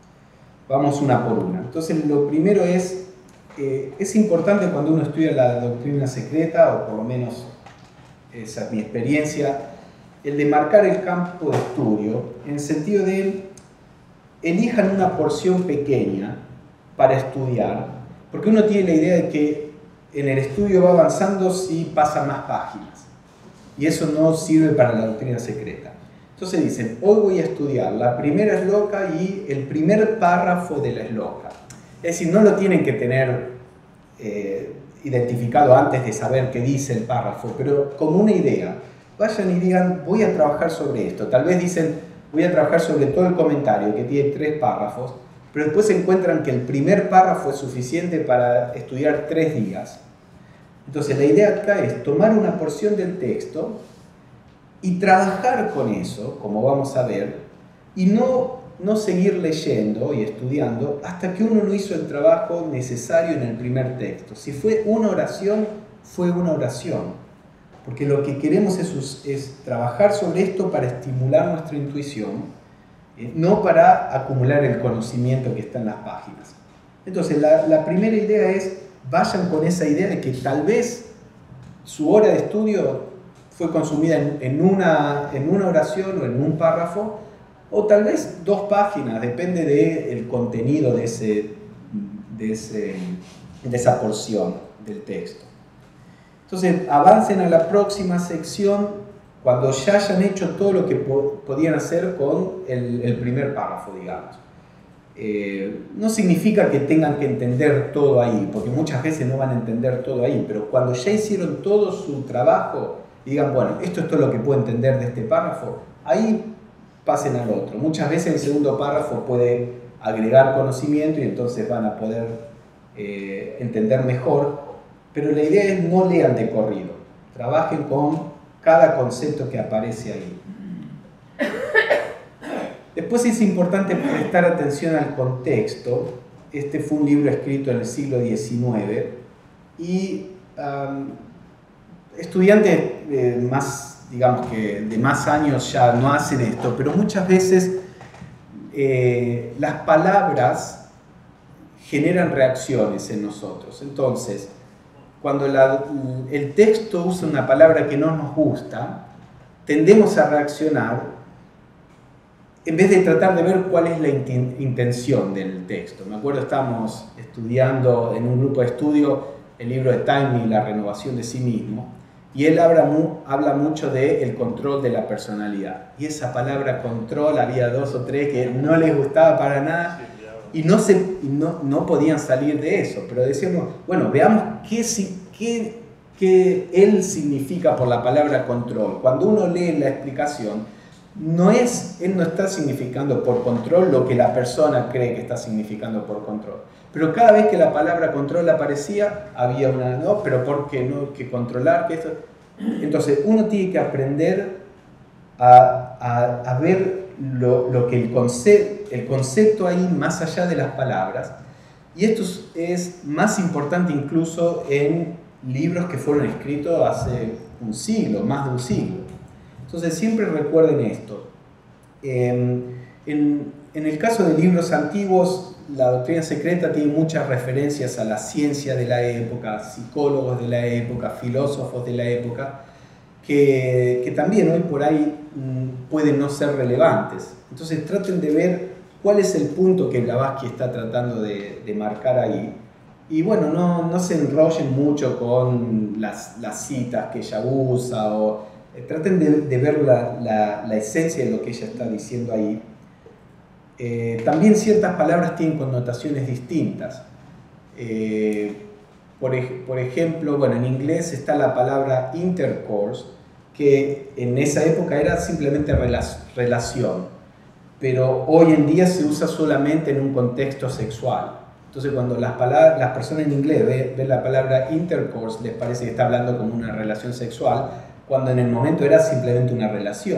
Vamos una por una. Entonces, lo primero es, eh, es importante cuando uno estudia la doctrina secreta, o por lo menos esa es mi experiencia, el de marcar el campo de estudio, en el sentido de elijan una porción pequeña para estudiar, porque uno tiene la idea de que en el estudio va avanzando si pasa más páginas, y eso no sirve para la doctrina secreta. Entonces dicen, hoy voy a estudiar la primera esloca y el primer párrafo de la esloca. Es decir, no lo tienen que tener eh, identificado antes de saber qué dice el párrafo, pero como una idea. Vayan y digan, voy a trabajar sobre esto. Tal vez dicen, voy a trabajar sobre todo el comentario, que tiene tres párrafos, pero después se encuentran que el primer párrafo es suficiente para estudiar tres días. Entonces la idea acá es tomar una porción del texto y trabajar con eso, como vamos a ver, y no, no seguir leyendo y estudiando hasta que uno no hizo el trabajo necesario en el primer texto. Si fue una oración, fue una oración. Porque lo que queremos es, es trabajar sobre esto para estimular nuestra intuición, eh, no para acumular el conocimiento que está en las páginas. Entonces, la, la primera idea es, vayan con esa idea de que tal vez su hora de estudio fue consumida en, en, una, en una oración o en un párrafo, o tal vez dos páginas, depende del contenido de, ese, de, ese, de esa porción del texto. Entonces, avancen a la próxima sección cuando ya hayan hecho todo lo que po podían hacer con el, el primer párrafo, digamos. Eh, no significa que tengan que entender todo ahí, porque muchas veces no van a entender todo ahí, pero cuando ya hicieron todo su trabajo, digan, bueno, esto es todo lo que puedo entender de este párrafo, ahí pasen al otro. Muchas veces el segundo párrafo puede agregar conocimiento y entonces van a poder eh, entender mejor. Pero la idea es no lean de corrido, trabajen con cada concepto que aparece ahí. Después es importante prestar atención al contexto. Este fue un libro escrito en el siglo diecinueve y um, estudiantes eh, más, digamos que de más años ya no hacen esto, pero muchas veces eh, las palabras generan reacciones en nosotros. Entonces, cuando la, el texto usa una palabra que no nos gusta, tendemos a reaccionar en vez de tratar de ver cuál es la intención del texto. Me acuerdo, estábamos estudiando en un grupo de estudio el libro de Taimni, La renovación de sí mismo, y él habla, mu habla mucho del control de la personalidad. Y esa palabra control, había dos o tres que no les gustaba para nada, y no, se, y no, no podían salir de eso, pero decíamos, bueno, veamos qué, qué, qué él significa por la palabra control. Cuando uno lee la explicación, no es, él no está significando por control lo que la persona cree que está significando por control. Pero cada vez que la palabra control aparecía, había una, no, pero ¿por qué no? Que controlar, que esto. Entonces, uno tiene que aprender a, a, a ver Lo, lo que el concepto, el concepto ahí más allá de las palabras, y esto es, es más importante incluso en libros que fueron escritos hace un siglo, más de un siglo. Entonces siempre recuerden esto. Eh, en, en el caso de libros antiguos, la doctrina secreta tiene muchas referencias a la ciencia de la época, psicólogos de la época, filósofos de la época, que, que también hoy por ahí mmm, pueden no ser relevantes. Entonces traten de ver cuál es el punto que Blavatsky está tratando de, de marcar ahí. Y bueno, no, no se enrollen mucho con las, las citas que ella usa, o eh, traten de, de ver la, la, la esencia de lo que ella está diciendo ahí. Eh, también ciertas palabras tienen connotaciones distintas. Eh, por, por ejemplo, bueno, en inglés está la palabra intercourse, que en esa época era simplemente relación, pero hoy en día se usa solamente en un contexto sexual. Entonces, cuando las, palabras, las personas en inglés ven, ven la palabra intercourse, les parece que está hablando como una relación sexual, cuando en el momento era simplemente una relación.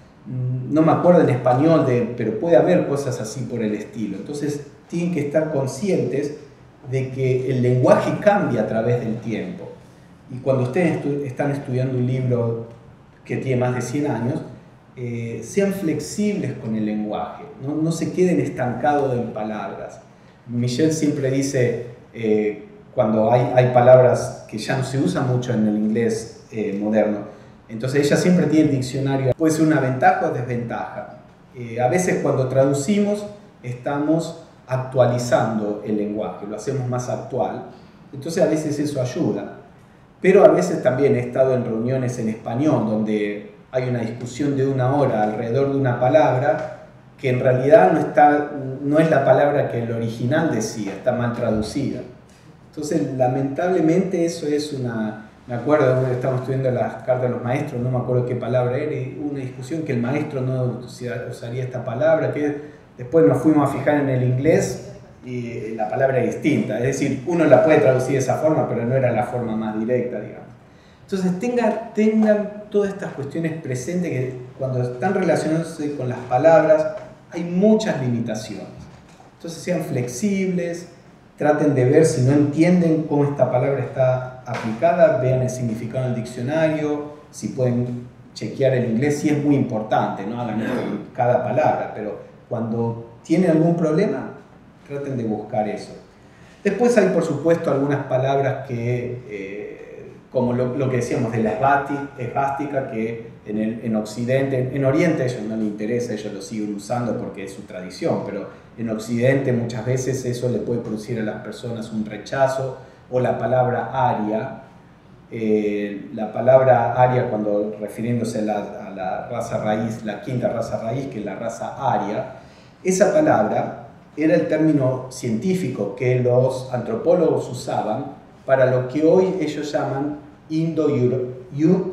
No me acuerdo en español, de, pero puede haber cosas así por el estilo. Entonces tienen que estar conscientes de que el lenguaje cambia a través del tiempo. Y cuando ustedes estu están estudiando un libro que tiene más de cien años, eh, sean flexibles con el lenguaje, no, no se queden estancados en palabras. Michelle siempre dice, eh, cuando hay, hay palabras que ya no se usan mucho en el inglés eh, moderno, entonces ella siempre tiene el diccionario. Puede ser una ventaja o desventaja. Eh, a veces cuando traducimos estamos actualizando el lenguaje, lo hacemos más actual, entonces a veces eso ayuda. Pero a veces también he estado en reuniones en español donde hay una discusión de una hora alrededor de una palabra que en realidad no, está, no es la palabra que el original decía, está mal traducida. Entonces, lamentablemente eso es una... Me acuerdo, estábamos estudiando las cartas de los maestros, no me acuerdo qué palabra era, y hubo una discusión que el maestro no usaría esta palabra, que después nos fuimos a fijar en el inglés y la palabra es distinta. Es decir, uno la puede traducir de esa forma, pero no era la forma más directa, digamos. Entonces, tengan, tengan todas estas cuestiones presentes, que cuando están relacionándose con las palabras hay muchas limitaciones. Entonces, sean flexibles, traten de ver si no entienden cómo esta palabra está aplicada, vean el significado en el diccionario, si pueden chequear el inglés, si es muy importante, no hagan esto con cada palabra, pero cuando tienen algún problema, traten de buscar eso. Después hay, por supuesto, algunas palabras que, eh, como lo, lo que decíamos de la esvástica, que en, el, en Occidente, en Oriente a ellos no les interesa, ellos lo siguen usando porque es su tradición, pero en Occidente muchas veces eso le puede producir a las personas un rechazo, o la palabra aria. Eh, la palabra aria, cuando refiriéndose a la, a la raza raíz, la quinta raza raíz, que es la raza aria, esa palabra era el término científico que los antropólogos usaban para lo que hoy ellos llaman indo-europeo.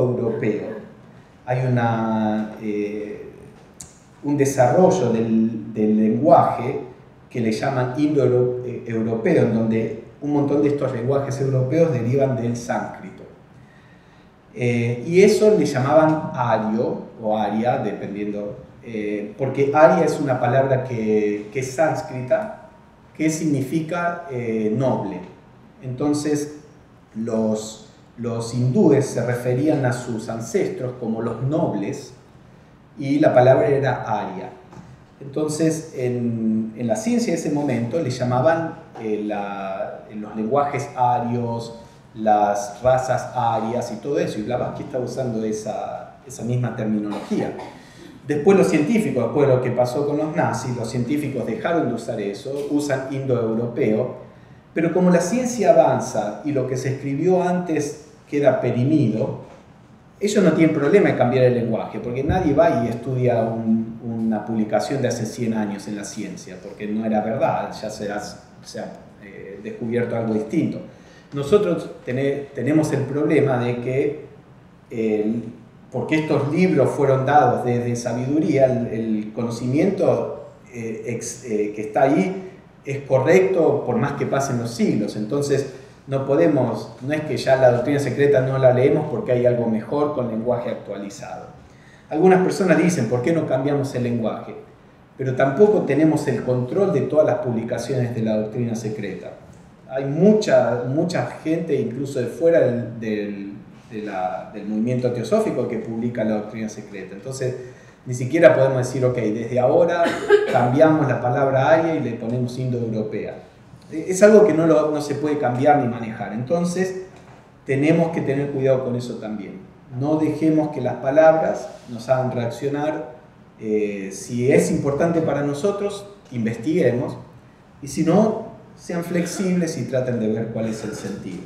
Hay una, eh, un desarrollo del, del lenguaje que le llaman indo-europeo, en donde un montón de estos lenguajes europeos derivan del sánscrito. Eh, y eso le llamaban ario o aria, dependiendo, eh, porque aria es una palabra que, que es sánscrita, que significa eh, noble. Entonces, los, los hindúes se referían a sus ancestros como los nobles, y la palabra era aria. Entonces, en, en la ciencia de ese momento le llamaban eh, la, los lenguajes arios, las razas arias y todo eso, y Blavatsky está usando esa, esa misma terminología. Después los científicos, después de lo que pasó con los nazis, los científicos dejaron de usar eso, usan indoeuropeo, pero como la ciencia avanza y lo que se escribió antes queda perimido, ellos no tienen problema en cambiar el lenguaje, porque nadie va y estudia un, una publicación de hace cien años en la ciencia, porque no era verdad, ya se ha, se ha eh, descubierto algo distinto. Nosotros tené, tenemos el problema de que, eh, porque estos libros fueron dados desde sabiduría, el, el conocimiento eh, ex, eh, que está ahí es correcto por más que pasen los siglos. Entonces, no podemos, no es que ya la doctrina secreta no la leemos porque hay algo mejor con lenguaje actualizado. Algunas personas dicen, ¿por qué no cambiamos el lenguaje? Pero tampoco tenemos el control de todas las publicaciones de la doctrina secreta. Hay mucha, mucha gente, incluso de fuera del, del, de la, del movimiento teosófico, que publica la doctrina secreta. Entonces, ni siquiera podemos decir, ok, desde ahora cambiamos la palabra aria y le ponemos indoeuropea. Es algo que no, lo, no se puede cambiar ni manejar. Entonces, tenemos que tener cuidado con eso también. No dejemos que las palabras nos hagan reaccionar. Eh, si es importante para nosotros, investiguemos. Y si no, sean flexibles y traten de ver cuál es el sentido.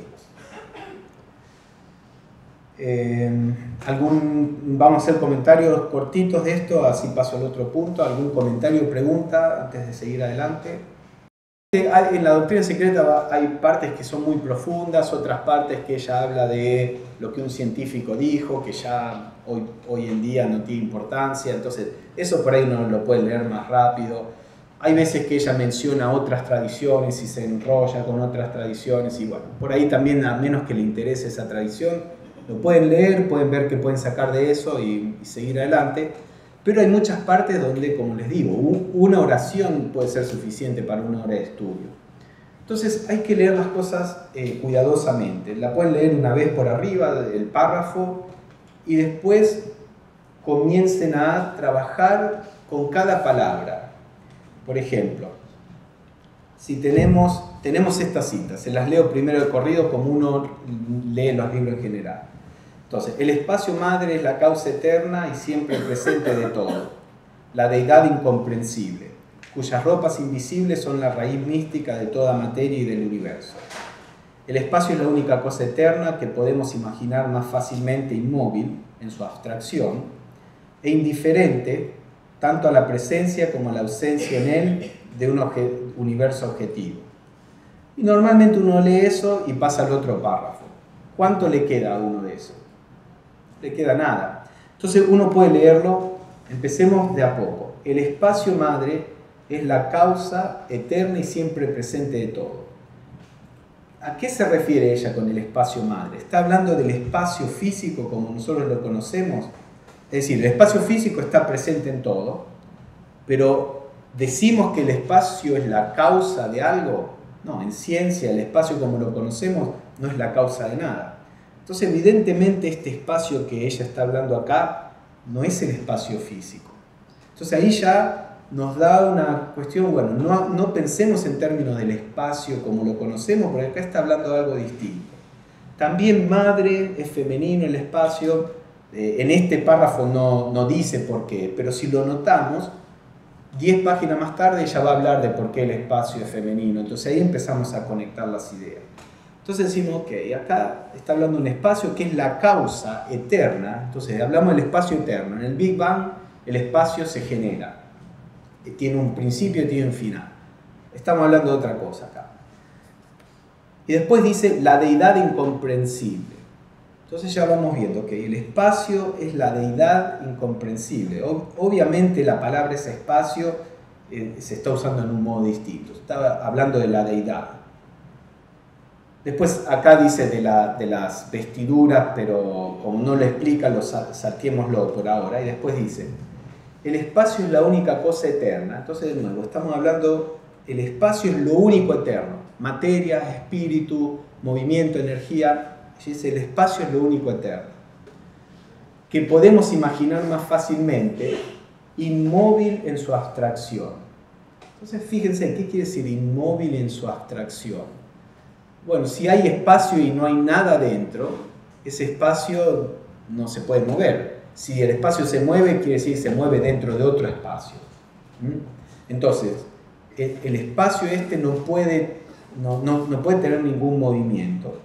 Eh, algún, vamos a hacer comentarios cortitos de esto, así paso al otro punto. ¿Algún comentario o pregunta antes de seguir adelante? En la doctrina secreta hay partes que son muy profundas, otras partes que ella habla de lo que un científico dijo, que ya hoy, hoy en día no tiene importancia, entonces eso por ahí uno lo puede leer más rápido. Hay veces que ella menciona otras tradiciones y se enrolla con otras tradiciones y bueno, por ahí también, a menos que le interese esa tradición, Lo pueden leer, pueden ver qué pueden sacar de eso y, y seguir adelante, pero hay muchas partes donde, como les digo, una oración puede ser suficiente para una hora de estudio. Entonces hay que leer las cosas eh, cuidadosamente. La pueden leer una vez por arriba del párrafo y después comiencen a trabajar con cada palabra. Por ejemplo, si tenemos, tenemos estas citas, se las leo primero de corrido como uno lee los libros en general. Entonces, el espacio madre es la causa eterna y siempre presente de todo, la deidad incomprensible, cuyas ropas invisibles son la raíz mística de toda materia y del universo. El espacio es la única cosa eterna que podemos imaginar más fácilmente inmóvil en su abstracción e indiferente tanto a la presencia como a la ausencia en él de un obje- universo objetivo. Y normalmente uno lee eso y pasa al otro párrafo. ¿Cuánto le queda a uno de eso? Le queda nada. Entonces uno puede leerlo, empecemos de a poco. El espacio madre es la causa eterna y siempre presente de todo. ¿A qué se refiere ella con el espacio madre? ¿Está hablando del espacio físico como nosotros lo conocemos? Es decir, el espacio físico está presente en todo, pero ¿decimos que el espacio es la causa de algo? No, en ciencia el espacio como lo conocemos no es la causa de nada. Entonces, evidentemente, este espacio que ella está hablando acá no es el espacio físico. Entonces, ahí ya nos da una cuestión, bueno, no, no pensemos en términos del espacio como lo conocemos, porque acá está hablando de algo distinto. También madre es femenino el espacio, eh, en este párrafo no, no dice por qué, pero si lo notamos, diez páginas más tarde ella va a hablar de por qué el espacio es femenino. Entonces, ahí empezamos a conectar las ideas. Entonces decimos, ok, acá está hablando de un espacio que es la causa eterna. Entonces hablamos del espacio eterno. En el Big Bang el espacio se genera. Tiene un principio y tiene un final. Estamos hablando de otra cosa acá. Y después dice la deidad incomprensible. Entonces ya vamos viendo que el espacio es la deidad incomprensible. Obviamente la palabra ese espacio eh, se está usando en un modo distinto. Está hablando de la deidad. Después acá dice de, la, de las vestiduras, pero como no lo explica, lo saltémoslo por ahora. Y después dice, el espacio es la única cosa eterna. Entonces, de nuevo, estamos hablando, el espacio es lo único eterno. Materia, espíritu, movimiento, energía. Dice, el espacio es lo único eterno. Que podemos imaginar más fácilmente, inmóvil en su abstracción. Entonces, fíjense, ¿qué quiere decir inmóvil en su abstracción? Bueno, si hay espacio y no hay nada dentro, ese espacio no se puede mover. Si el espacio se mueve, quiere decir que se mueve dentro de otro espacio. ¿Mm? Entonces, el, el espacio este no puede, no, no, no puede tener ningún movimiento.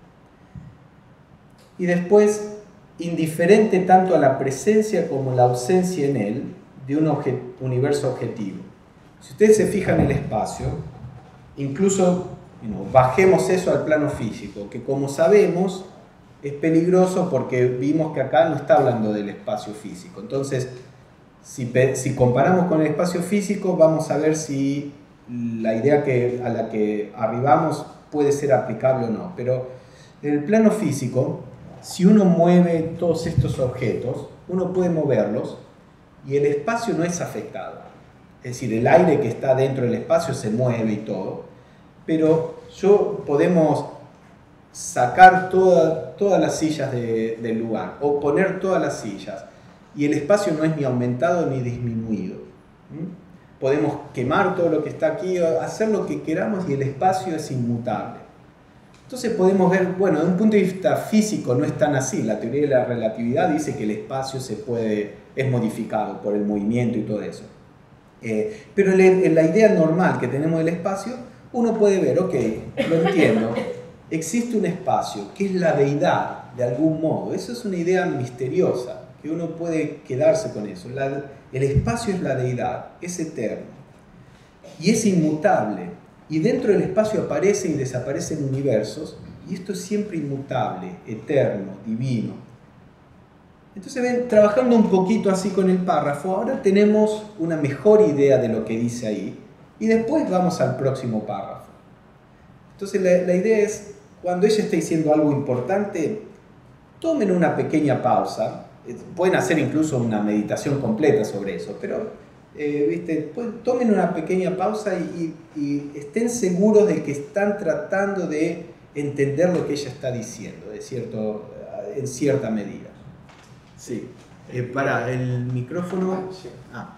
Y después, indiferente tanto a la presencia como la ausencia en él de un obje, universo objetivo. Si ustedes se fijan en el espacio, incluso bueno, bajemos eso al plano físico, que como sabemos es peligroso porque vimos que acá no está hablando del espacio físico. Entonces, si, si comparamos con el espacio físico, vamos a ver si la idea que, a la que arribamos puede ser aplicable o no. Pero en el plano físico, si uno mueve todos estos objetos, uno puede moverlos y el espacio no es afectado. Es decir, el aire que está dentro del espacio se mueve y todo, pero yo podemos sacar toda, todas las sillas de, del lugar o poner todas las sillas y el espacio no es ni aumentado ni disminuido. ¿Mm? Podemos quemar todo lo que está aquí, hacer lo que queramos y el espacio es inmutable. Entonces podemos ver, bueno, desde un punto de vista físico no es tan así. La teoría de la relatividad dice que el espacio se puede, es modificado por el movimiento y todo eso. Eh, pero en la idea normal que tenemos del espacio, uno puede ver, ok, lo entiendo, existe un espacio que es la deidad de algún modo. Eso es una idea misteriosa, que uno puede quedarse con eso. La, el espacio es la deidad, es eterno y es inmutable. Y dentro del espacio aparecen y desaparecen universos, y esto es siempre inmutable, eterno, divino. Entonces, ven, trabajando un poquito así con el párrafo, ahora tenemos una mejor idea de lo que dice ahí, y después vamos al próximo párrafo. Entonces, la, la idea es, cuando ella está diciendo algo importante, tomen una pequeña pausa, pueden hacer incluso una meditación completa sobre eso, pero eh, ¿viste? Pues, tomen una pequeña pausa y, y, y estén seguros de que están tratando de entender lo que ella está diciendo, de cierto, en cierta medida. Sí. Eh, para el micrófono. Ah.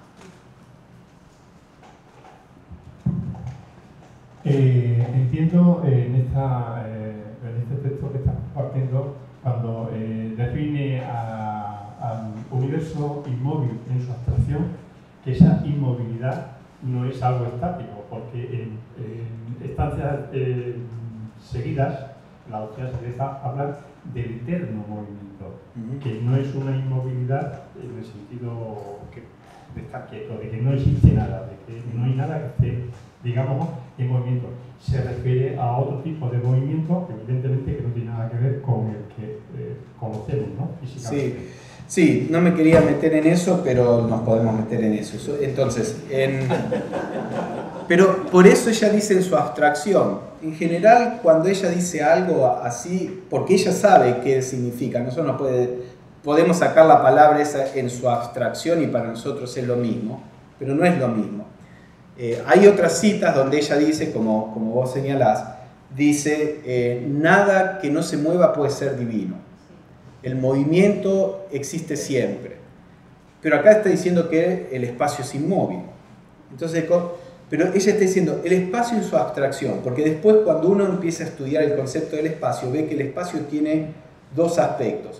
Eh, entiendo eh, en, esta, eh, en este texto que estás compartiendo, cuando eh, define a, al universo inmóvil en su abstracción, que esa inmovilidad no es algo estático, porque en, en estancias eh, seguidas la doctrina secreta habla del eterno movimiento, uh-huh. que no es una inmovilidad en el sentido que, de estar quieto, de que no existe nada, de que no hay nada que esté, digamos, en movimiento. Se refiere a otro tipo de movimiento, evidentemente que no tiene nada que ver con el que eh, conocemos, ¿no? Físicamente. Sí. Sí, no me quería meter en eso, pero nos podemos meter en eso. Entonces, en... pero por eso ella dice en su abstracción. En general, cuando ella dice algo así, porque ella sabe qué significa, nosotros no puede, podemos sacar la palabra esa en su abstracción y para nosotros es lo mismo, pero no es lo mismo. Eh, hay otras citas donde ella dice, como, como vos señalás, dice, eh, nada que no se mueva puede ser divino. El movimiento existe siempre. Pero acá está diciendo que el espacio es inmóvil. Entonces, pero ella está diciendo el espacio en su abstracción, porque después cuando uno empieza a estudiar el concepto del espacio, ve que el espacio tiene dos aspectos.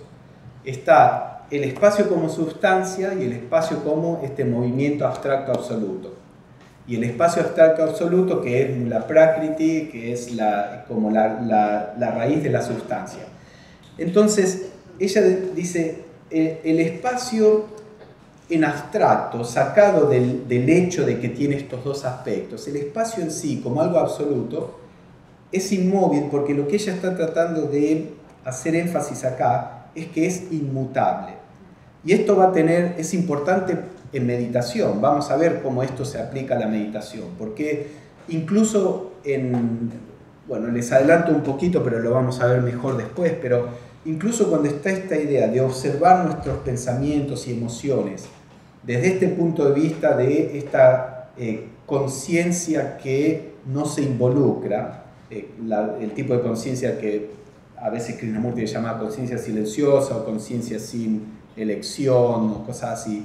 Está el espacio como sustancia y el espacio como este movimiento abstracto absoluto. Y el espacio abstracto absoluto, que es la prakriti, que es la, como la, la, la raíz de la sustancia. Entonces, ella dice, el, el espacio en abstracto, sacado del, del hecho de que tiene estos dos aspectos, el espacio en sí, como algo absoluto, es inmóvil porque lo que ella está tratando de hacer énfasis acá es que es inmutable. Y esto va a tener, es importante en meditación. Vamos a ver cómo esto se aplica a la meditación, porque incluso en, bueno, les adelanto un poquito, pero lo vamos a ver mejor después, pero incluso cuando está esta idea de observar nuestros pensamientos y emociones desde este punto de vista de esta eh, conciencia que no se involucra, eh, la, el tipo de conciencia que a veces Krishnamurti le llama conciencia silenciosa o conciencia sin elección o cosas así,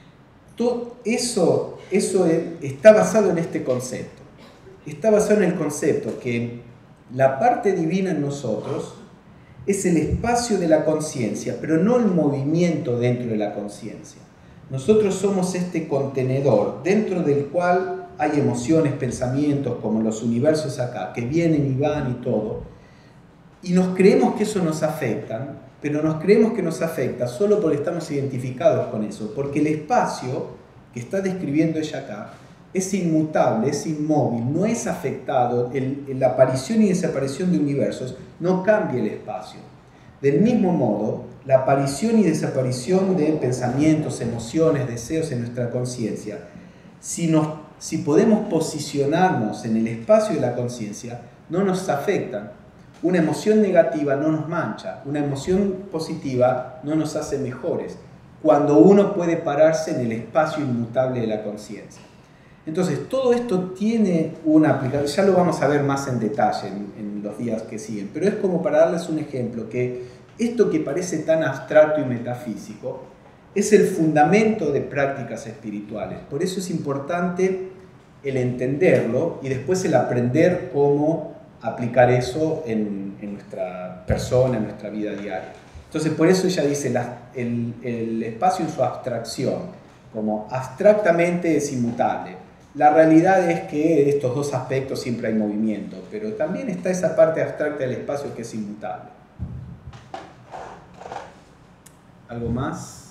todo eso, eso está basado en este concepto. Está basado en el concepto que la parte divina en nosotros es el espacio de la conciencia, pero no el movimiento dentro de la conciencia. Nosotros somos este contenedor dentro del cual hay emociones, pensamientos, como los universos acá, que vienen y van y todo, y nos creemos que eso nos afecta, pero nos creemos que nos afecta solo porque estamos identificados con eso, porque el espacio que está describiendo ella acá es inmutable, es inmóvil, no es afectado, el, la aparición y desaparición de universos no cambia el espacio. Del mismo modo, la aparición y desaparición de pensamientos, emociones, deseos en nuestra conciencia, si, nos, si podemos posicionarnos en el espacio de la conciencia, no nos afectan. Una emoción negativa no nos mancha, una emoción positiva no nos hace mejores, cuando uno puede pararse en el espacio inmutable de la conciencia. Entonces, todo esto tiene una aplicación, ya lo vamos a ver más en detalle en, en los días que siguen, pero es como para darles un ejemplo, que esto que parece tan abstracto y metafísico es el fundamento de prácticas espirituales. Por eso es importante el entenderlo y después el aprender cómo aplicar eso en, en nuestra persona, en nuestra vida diaria. Entonces, por eso ella dice la, el, el espacio en su abstracción, como abstractamente es inmutable. La realidad es que de estos dos aspectos siempre hay movimiento, pero también está esa parte abstracta del espacio que es inmutable. ¿Algo más?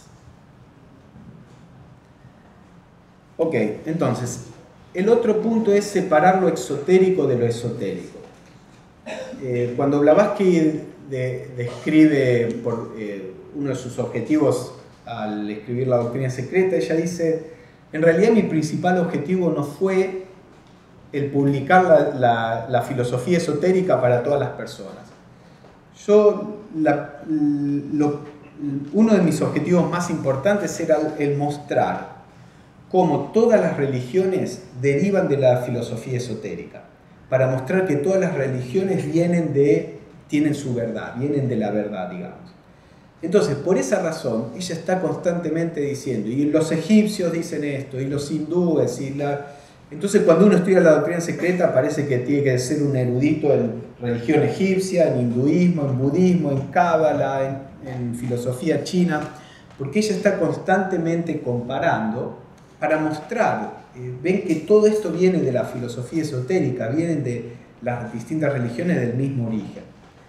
Ok, entonces, el otro punto es separar lo exotérico de lo esotérico. Eh, cuando Blavatsky de, describe por, eh, uno de sus objetivos al escribir la doctrina secreta, ella dice: en realidad mi principal objetivo no fue el publicar la, la, la filosofía esotérica para todas las personas. Yo, la, lo, uno de mis objetivos más importantes era el mostrar cómo todas las religiones derivan de la filosofía esotérica, para mostrar que todas las religiones vienen de, tienen su verdad, vienen de la verdad, digamos. Entonces, por esa razón, ella está constantemente diciendo, y los egipcios dicen esto, y los hindúes, y la... Entonces, cuando uno estudia la doctrina secreta, parece que tiene que ser un erudito en religión egipcia, en hinduismo, en budismo, en cábala, en, en filosofía china, porque ella está constantemente comparando para mostrar, eh, ven que todo esto viene de la filosofía esotérica, vienen de las distintas religiones del mismo origen.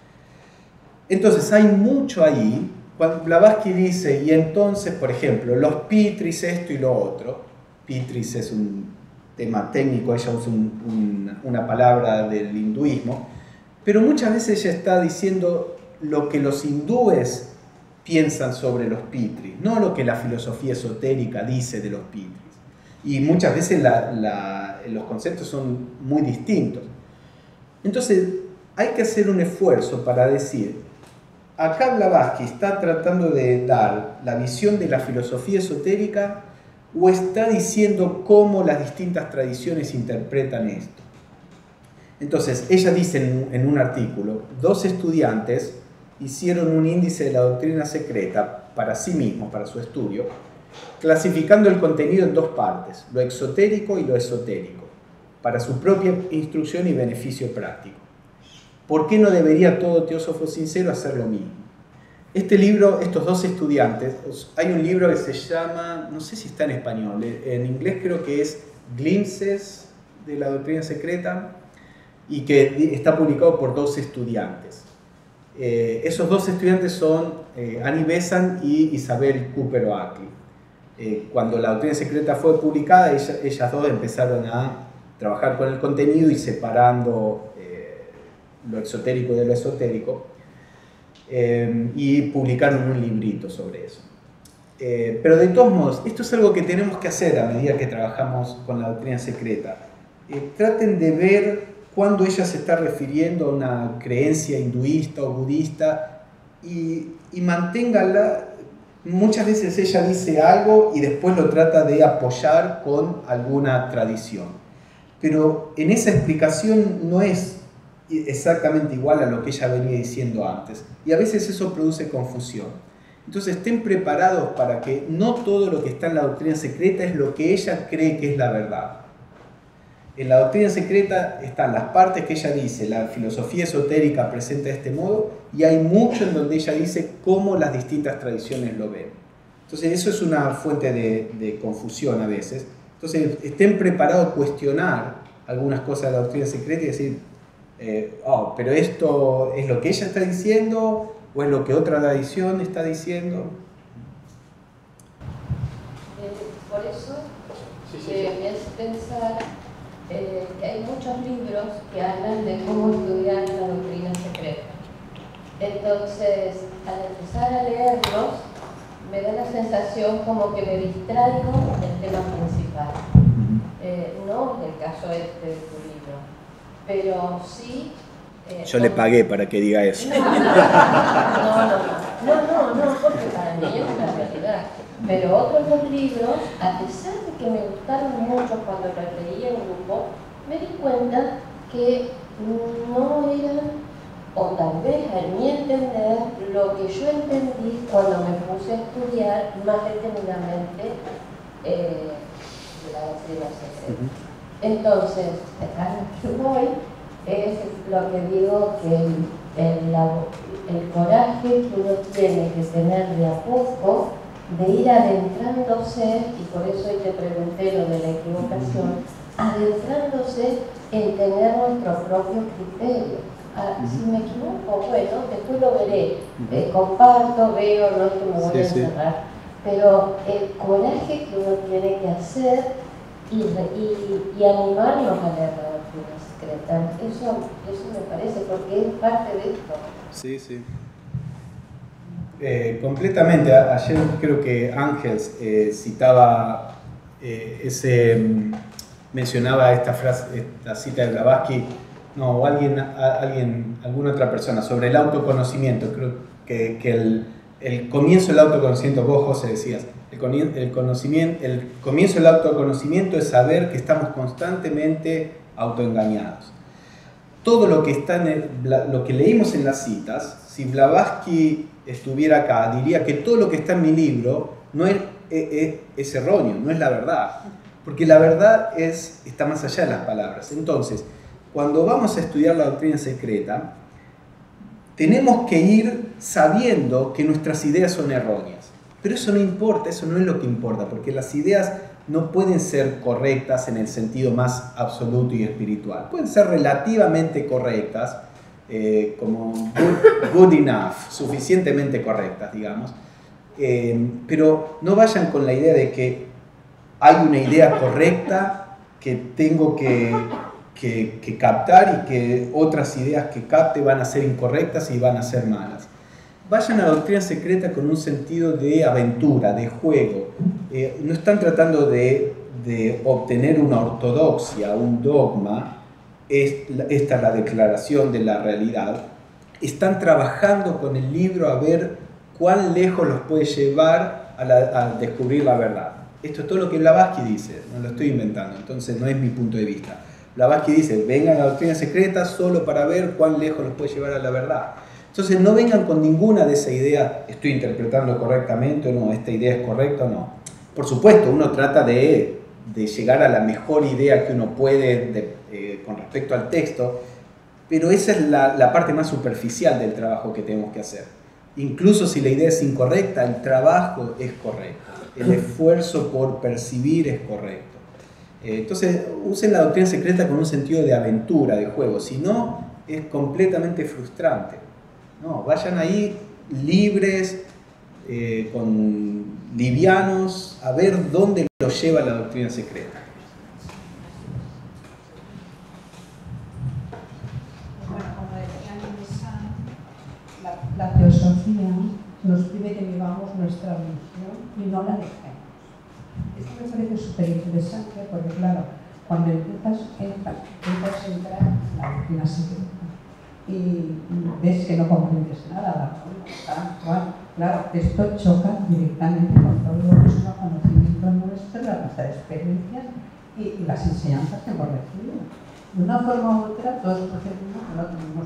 Entonces, hay mucho ahí. Cuando Blavatsky dice, y entonces, por ejemplo, los pitris, esto y lo otro, pitris es un tema técnico, ella usa un, un, una palabra del hinduismo, pero muchas veces ella está diciendo lo que los hindúes piensan sobre los pitris, no lo que la filosofía esotérica dice de los pitris. Y muchas veces la, la, los conceptos son muy distintos. Entonces, hay que hacer un esfuerzo para decir, acá Blavatsky está tratando de dar la visión de la filosofía esotérica o está diciendo cómo las distintas tradiciones interpretan esto. Entonces, ella dice en, en un artículo, dos estudiantes hicieron un índice de la doctrina secreta para sí mismos, para su estudio, clasificando el contenido en dos partes, lo exotérico y lo esotérico, para su propia instrucción y beneficio práctico. ¿Por qué no debería todo teósofo sincero hacer lo mismo? Este libro, estos dos estudiantes, hay un libro que se llama, no sé si está en español, en inglés creo que es Glimpses de la doctrina secreta, y que está publicado por dos estudiantes. Eh, esos dos estudiantes son eh, Annie Besant y Isabel Cooper Oakley. Eh, cuando la doctrina secreta fue publicada, ella, ellas dos empezaron a trabajar con el contenido y separando eh, lo exotérico de lo esotérico, eh, y publicaron un librito sobre eso. Eh, pero de todos modos, esto es algo que tenemos que hacer a medida que trabajamos con la doctrina secreta. Eh, traten de ver cuando ella se está refiriendo a una creencia hinduista o budista y, y manténgala. Muchas veces ella dice algo y después lo trata de apoyar con alguna tradición. Pero en esa explicación no es exactamente igual a lo que ella venía diciendo antes. Y a veces eso produce confusión. Entonces estén preparados para que no todo lo que está en la doctrina secreta es lo que ella cree que es la verdad. En la doctrina secreta están las partes que ella dice, la filosofía esotérica presenta de este modo, y hay mucho en donde ella dice cómo las distintas tradiciones lo ven. Entonces eso es una fuente de, de confusión a veces. Entonces estén preparados a cuestionar algunas cosas de la doctrina secreta y decir, eh, oh, pero esto es lo que ella está diciendo o es lo que otra tradición está diciendo. Eh, por eso sí, sí, eh, sí. me hace pensar eh, que hay muchos libros que hablan de cómo estudiar la doctrina secreta. Entonces, al empezar a leerlos, me da la sensación como que me distraigo del tema principal. Eh, no es el caso este de tu libro, pero sí... Eh, Yo le pagué para que diga eso. No, no, no, no, no, porque para mí es una realidad. Pero otros dos libros, a pesar de que me gustaron mucho cuando los leí en grupo, me di cuenta que no eran, o tal vez a mi entender, lo que yo entendí cuando me puse a estudiar más detenidamente eh, la doctrina secreta. Entonces, a lo que voy es lo que digo, que el, el, el coraje que uno tiene que tener de a poco, de ir adentrándose, y por eso hoy te pregunté lo de la equivocación, adentrándose en tener nuestro propio criterio. Ah, si me equivoco, bueno, después lo veré, eh, comparto, veo, no es que me voy sí, a encerrar, sí. Pero el coraje que uno tiene que hacer y, y, y animarnos a leer la doctrina secreta, eso, eso me parece, porque es parte de esto. Sí, sí. Eh, completamente. Ayer creo que Ángels eh, citaba eh, ese, mencionaba esta frase, esta cita de Blavatsky, no, o alguien, a, alguien, alguna otra persona, sobre el autoconocimiento. Creo que, que el, el comienzo del autoconocimiento, vos, José, decías, el, el, conocimiento, el comienzo del autoconocimiento es saber que estamos constantemente autoengañados. Todo lo que, está en el, lo que leímos en las citas, si Blavatsky estuviera acá, diría que todo lo que está en mi libro no es, es, es erróneo, no es la verdad. Porque la verdad es, está más allá de las palabras. Entonces, cuando vamos a estudiar la doctrina secreta, tenemos que ir sabiendo que nuestras ideas son erróneas. Pero eso no importa, eso no es lo que importa, porque las ideas no pueden ser correctas en el sentido más absoluto y espiritual. Pueden ser relativamente correctas, eh, como good, good enough, suficientemente correctas, digamos. Eh, pero no vayan con la idea de que hay una idea correcta que tengo que, que, que captar y que otras ideas que capte van a ser incorrectas y van a ser malas. Vayan a la doctrina secreta con un sentido de aventura, de juego. Eh, no están tratando de, de obtener una ortodoxia, un dogma. Es, esta es la declaración de la realidad. Están trabajando con el libro a ver cuán lejos los puede llevar a, la, a descubrir la verdad. Esto es todo lo que Blavatsky dice, no lo estoy inventando, entonces no es mi punto de vista. Blavatsky dice, vengan a la doctrina secreta solo para ver cuán lejos los puede llevar a la verdad. Entonces no vengan con ninguna de esa idea, estoy interpretando correctamente o no, esta idea es correcta o no. Por supuesto, uno trata de, de llegar a la mejor idea que uno puede de, eh, con respecto al texto, pero esa es la, la parte más superficial del trabajo que tenemos que hacer. Incluso si la idea es incorrecta, el trabajo es correcto, el esfuerzo por percibir es correcto. Eh, entonces, usen la doctrina secreta con un sentido de aventura, de juego, si no, es completamente frustrante. No, vayan ahí libres, eh, con livianos, a ver dónde los lleva la doctrina secreta. Bueno, como decía Luisa, la, la teosofía nos pide que vivamos nuestra religión y no la dejemos. Esto me parece súper interesante porque, claro, cuando empiezas, empiezas a entrar en la doctrina secreta y ves que no comprendes nada, tal cual. Claro, esto choca directamente con todo lo que es un conocimiento nuestro, nuestras experiencias y, y las enseñanzas que hemos recibido. De una forma u otra, todos procedimos, no tenemos,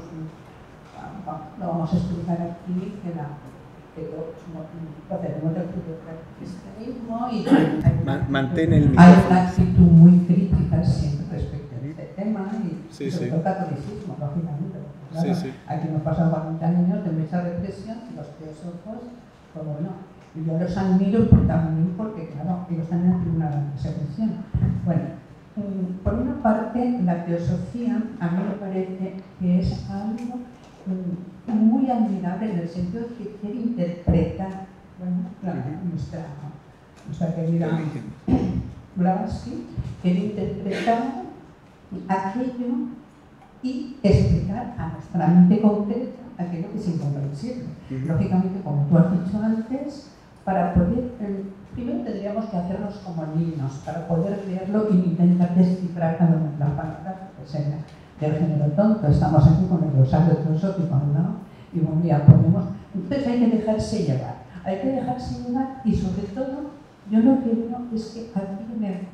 lo vamos a explicar aquí, que, la, que todos procedemos del cristianismo y hay, Mantén el hay una actitud muy crítica siempre respecto a este tema y sí, sobre sí. todo el catolicismo, lógicamente. Claro, Sí, sí. aquí nos pasan cuarenta años de mucha represión y los teósofos, pues bueno, y yo los admiro también porque, claro, ellos también tienen una gran persecución. Bueno, por una parte, la teosofía a mí me parece que es algo muy admirable en el sentido de que quiere interpretar, bueno, la, nuestra, nuestra querida Blavatsky, quiere interpretar aquello y explicar a nuestra mente concreta aquello que es incomprensible. Uh-huh. Lógicamente, como tú has dicho antes, para poder, eh, primero tendríamos que hacernos como niños, para poder leerlo e intentar descifrar cada una de las palabras, que sería del género tonto. Estamos aquí con el rosario teosófico al lado y bueno, ya ponemos. Entonces hay que dejarse llevar, hay que dejarse llevar y sobre todo, yo lo que veo es que aquí me,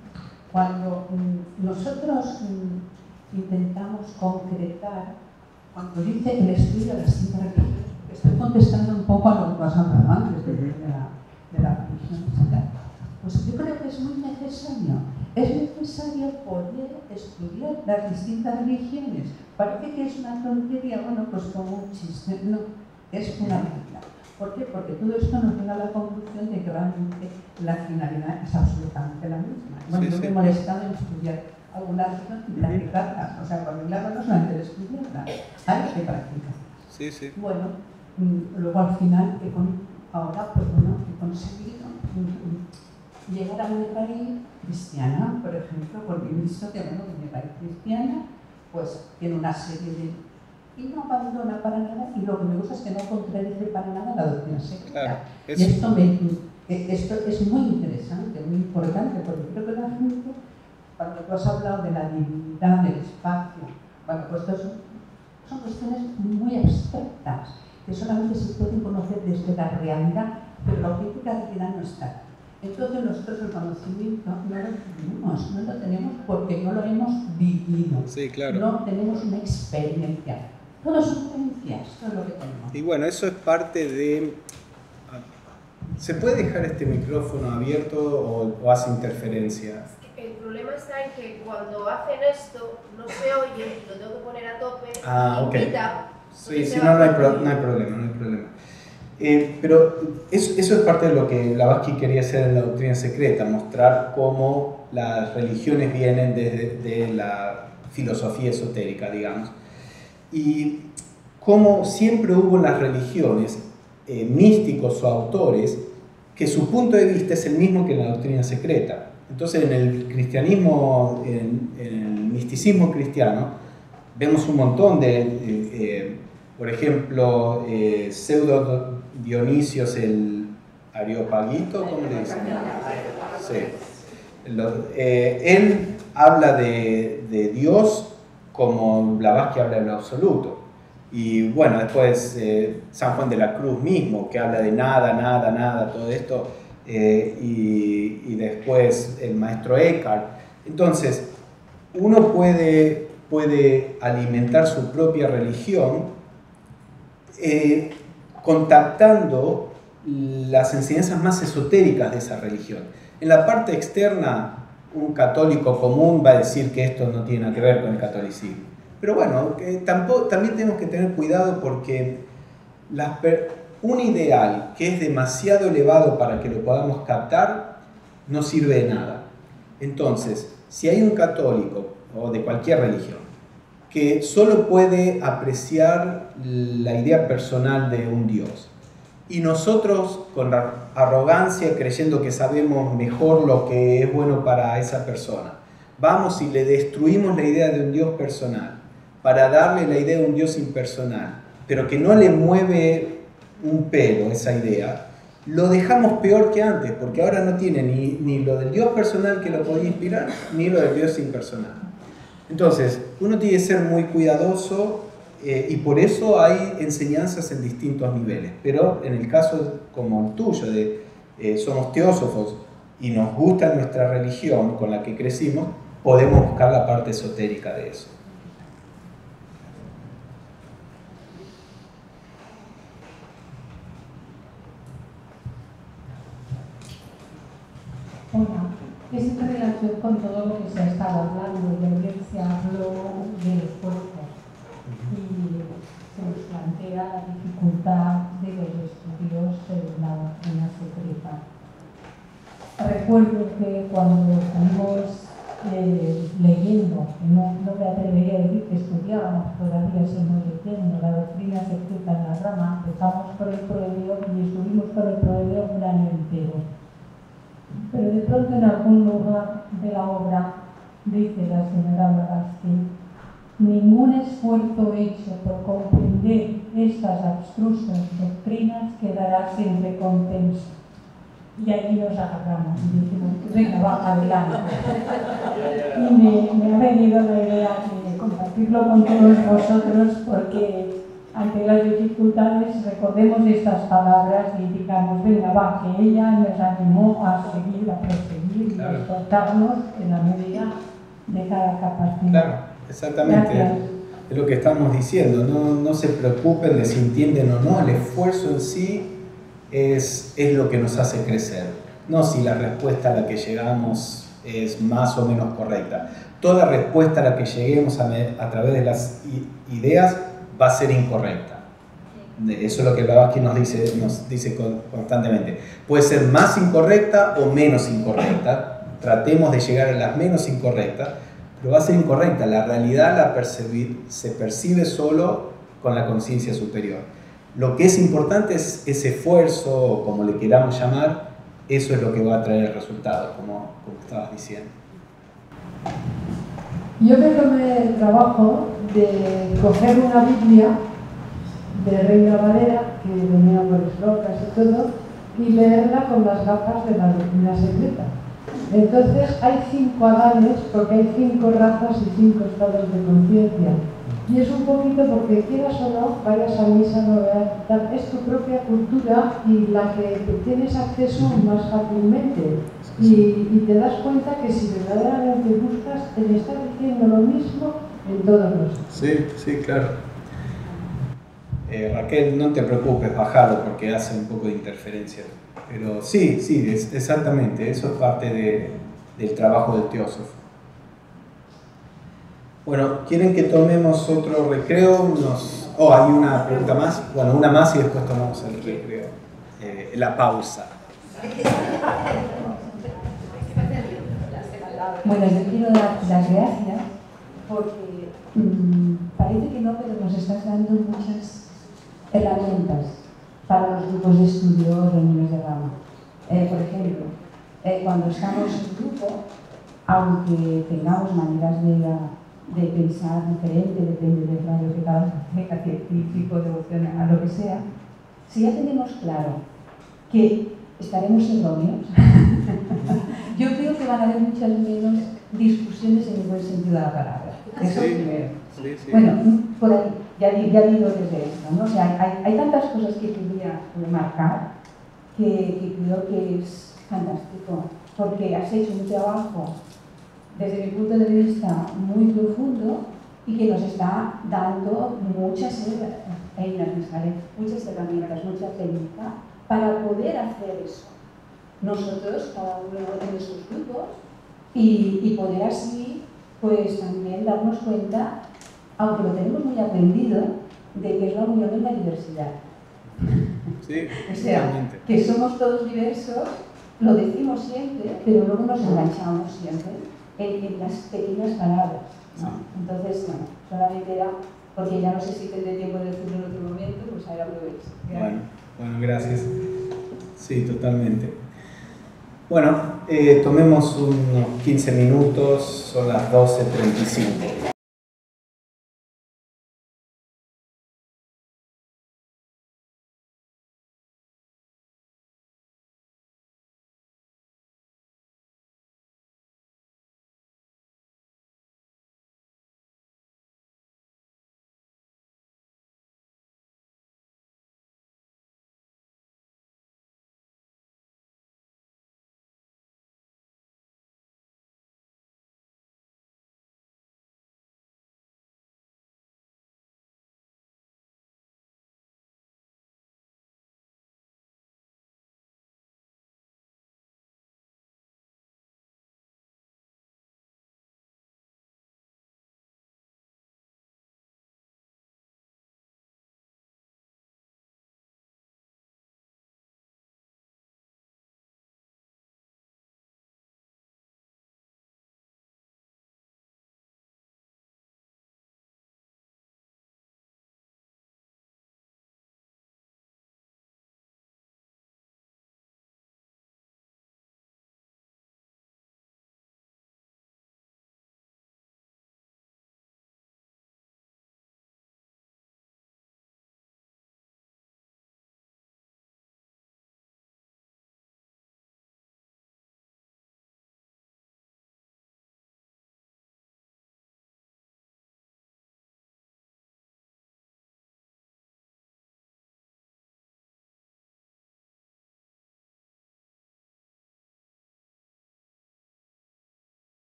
cuando mm, nosotros mm, intentamos concretar, cuando dice el estudio de las cinco religiones, estoy contestando un poco a lo que has hablado antes de, de, la, de la religión, pues yo creo que es muy necesario, es necesario poder estudiar las distintas religiones. Parece que es una tontería, bueno, pues como un chiste, no, es una realidad. ¿Por qué? Porque todo esto nos lleva a la conclusión de que realmente la finalidad es absolutamente la misma. Bueno, sí, yo sí. me he molestado en estudiar algunas cosas y practicarlas. O sea, cuando milagro no solamente de estudiarlas, hay que practicarlas. Sí, sí. Bueno, luego al final, he con, ahora pues bueno, he conseguido mm, llegar a una raíz cristiana, por ejemplo, porque he visto que bueno, mi raíz cristiana pues tiene una serie de... y no abandona para nada, y lo que me gusta es que no contradice para nada la doctrina secreta. Claro, es... Y esto, me, esto es muy interesante, muy importante, porque creo que la gente, cuando tú has hablado de la divinidad, del espacio, Bueno, pues esto son, son cuestiones muy abstractas, que solamente se pueden conocer desde la realidad, pero la auténtica realidad no está. Entonces nosotros el conocimiento no lo tenemos, no lo tenemos porque no lo hemos vivido. Sí, claro. No tenemos una experiencia. Todo son creencias, todo lo que tenemos. Y bueno, eso es parte de... ¿Se puede dejar este micrófono abierto o, o hace interferencia? El problema está en que cuando hacen esto no se oye, lo tengo que poner a tope. Ah, ok. Quita, sí, si no, no hay, pro, no hay problema, no hay problema. Eh, pero eso, eso es parte de lo que Blavatsky quería hacer en la doctrina secreta, mostrar cómo las religiones vienen desde de la filosofía esotérica, digamos. Y cómo siempre hubo en las religiones eh, místicos o autores que su punto de vista es el mismo que en la doctrina secreta. Entonces en el cristianismo, en, en el misticismo cristiano, vemos un montón de, de eh, por ejemplo, eh, Pseudo Dionisios el Areopagito, ¿cómo le dicen? Sí. Lo, eh, él habla de, de Dios como Blavatsky habla de lo absoluto. Y bueno, después eh, San Juan de la Cruz mismo, que habla de nada, nada, nada, todo esto. Eh, y, y después el maestro Eckhart. Entonces, uno puede, puede alimentar su propia religión eh, contactando las enseñanzas más esotéricas de esa religión. En la parte externa, un católico común va a decir que esto no tiene nada que ver con el catolicismo. Pero bueno, que tampoco, también tenemos que tener cuidado porque las un ideal que es demasiado elevado para que lo podamos captar no sirve de nada. Entonces, si hay un católico o de cualquier religión que solo puede apreciar la idea personal de un Dios y nosotros con arrogancia creyendo que sabemos mejor lo que es bueno para esa persona, vamos y le destruimos la idea de un Dios personal para darle la idea de un Dios impersonal, pero que no le mueve un pelo esa idea, lo dejamos peor que antes, porque ahora no tiene ni, ni lo del Dios personal que lo podía inspirar, ni lo del Dios impersonal. Entonces, uno tiene que ser muy cuidadoso eh, y por eso hay enseñanzas en distintos niveles, pero en el caso como el tuyo, de eh, somos teósofos y nos gusta nuestra religión con la que crecimos, podemos buscar la parte esotérica de eso. Hola, es en relación con todo lo que se ha estado hablando. La audiencia habló del esfuerzo y se nos plantea la dificultad de los estudios de la doctrina secreta. Recuerdo que cuando estuvimos eh, leyendo, no, no me atrevería a decir que estudiábamos, todavía seguimos leyendo la doctrina secreta en la rama, empezamos por el proverbio y estuvimos por el proverbio un año entero. Pero de pronto en algún lugar de la obra dice la señora Blavatsky: ningún esfuerzo hecho por comprender estas abstrusas doctrinas quedará sin recompensa. Y allí nos agarramos y dijimos, venga, va, adelante. Y me, me ha venido la idea de compartirlo con todos vosotros porque ante las dificultades recordemos estas palabras y digamos, venga, va, que ella nos animó a seguir, a perseguir y a esforzarnos en la medida de cada capacidad. Claro, exactamente. Gracias. Es lo que estamos diciendo, no, no se preocupen de si entienden o no, el esfuerzo en sí es, es lo que nos hace crecer, no si la respuesta a la que llegamos es más o menos correcta. Toda respuesta a la que lleguemos a, me, a través de las ideas va a ser incorrecta. Eso es lo que Blavatsky nos dice, nos dice constantemente. Puede ser más incorrecta o menos incorrecta. Tratemos de llegar a las menos incorrectas, pero va a ser incorrecta. La realidad la percibe, se percibe solo con la conciencia superior. Lo que es importante es ese esfuerzo, o como le queramos llamar, eso es lo que va a traer el resultado, como, como estabas diciendo. Yo me tomé el trabajo de coger una Biblia de Reina Valera, que venía por eslocas y todo, y leerla con las gafas de la doctrina secreta. Entonces hay cinco Adanes, porque hay cinco razas y cinco estados de conciencia. Y es un poquito porque quieras o no, vayas a misa, no veas, es tu propia cultura y la que tienes acceso más fácilmente. Y, y te das cuenta que si verdaderamente buscas, te estás diciendo lo mismo en todos los sitios. Sí, sí, claro. Eh, Raquel, no te preocupes, bajalo porque hace un poco de interferencia. Pero sí, sí, es, exactamente, eso es parte de, del trabajo del teósofo. Bueno, ¿quieren que tomemos otro recreo? Nos... Oh, hay una pregunta más. Bueno, una más y después tomamos el recreo. Eh, la pausa. Bueno, yo quiero dar las gracias porque mmm, parece que no, pero nos estás dando muchas herramientas para los grupos de estudio o reuniones de rama. Eh, por ejemplo, eh, cuando estamos en grupo, aunque tengamos maneras de, de pensar diferente, depende del rayo que cada tenga, científico, devocional, a lo que sea, si ya tenemos claro que estaremos erróneos, yo creo que van a haber muchas menos discusiones en el buen sentido de la palabra. Eso Sí, primero. sí, sí. Bueno, por ahí, ya, ya digo desde esto, ¿no? O sea, hay, hay tantas cosas que quería remarcar que, que creo que es fantástico, porque has hecho un trabajo, desde mi punto de vista, muy profundo y que nos está dando muchas muchas herramientas, mucha técnica para poder hacer eso. Nosotros, cada uno en nuestros grupos, y, y poder así, pues también darnos cuenta, aunque lo tenemos muy aprendido, de que es la unión en la diversidad. Sí, O sea, totalmente. que somos todos diversos, lo decimos siempre, pero luego nos enganchamos siempre en, en las pequeñas palabras, ¿no? Entonces, bueno, solamente era, porque ya no sé si tendré tiempo de decirlo en otro momento, pues ahora aprovecho. Bueno, bueno, gracias. Sí, totalmente. Bueno, eh, tomemos unos quince minutos, son las doce treinta y cinco.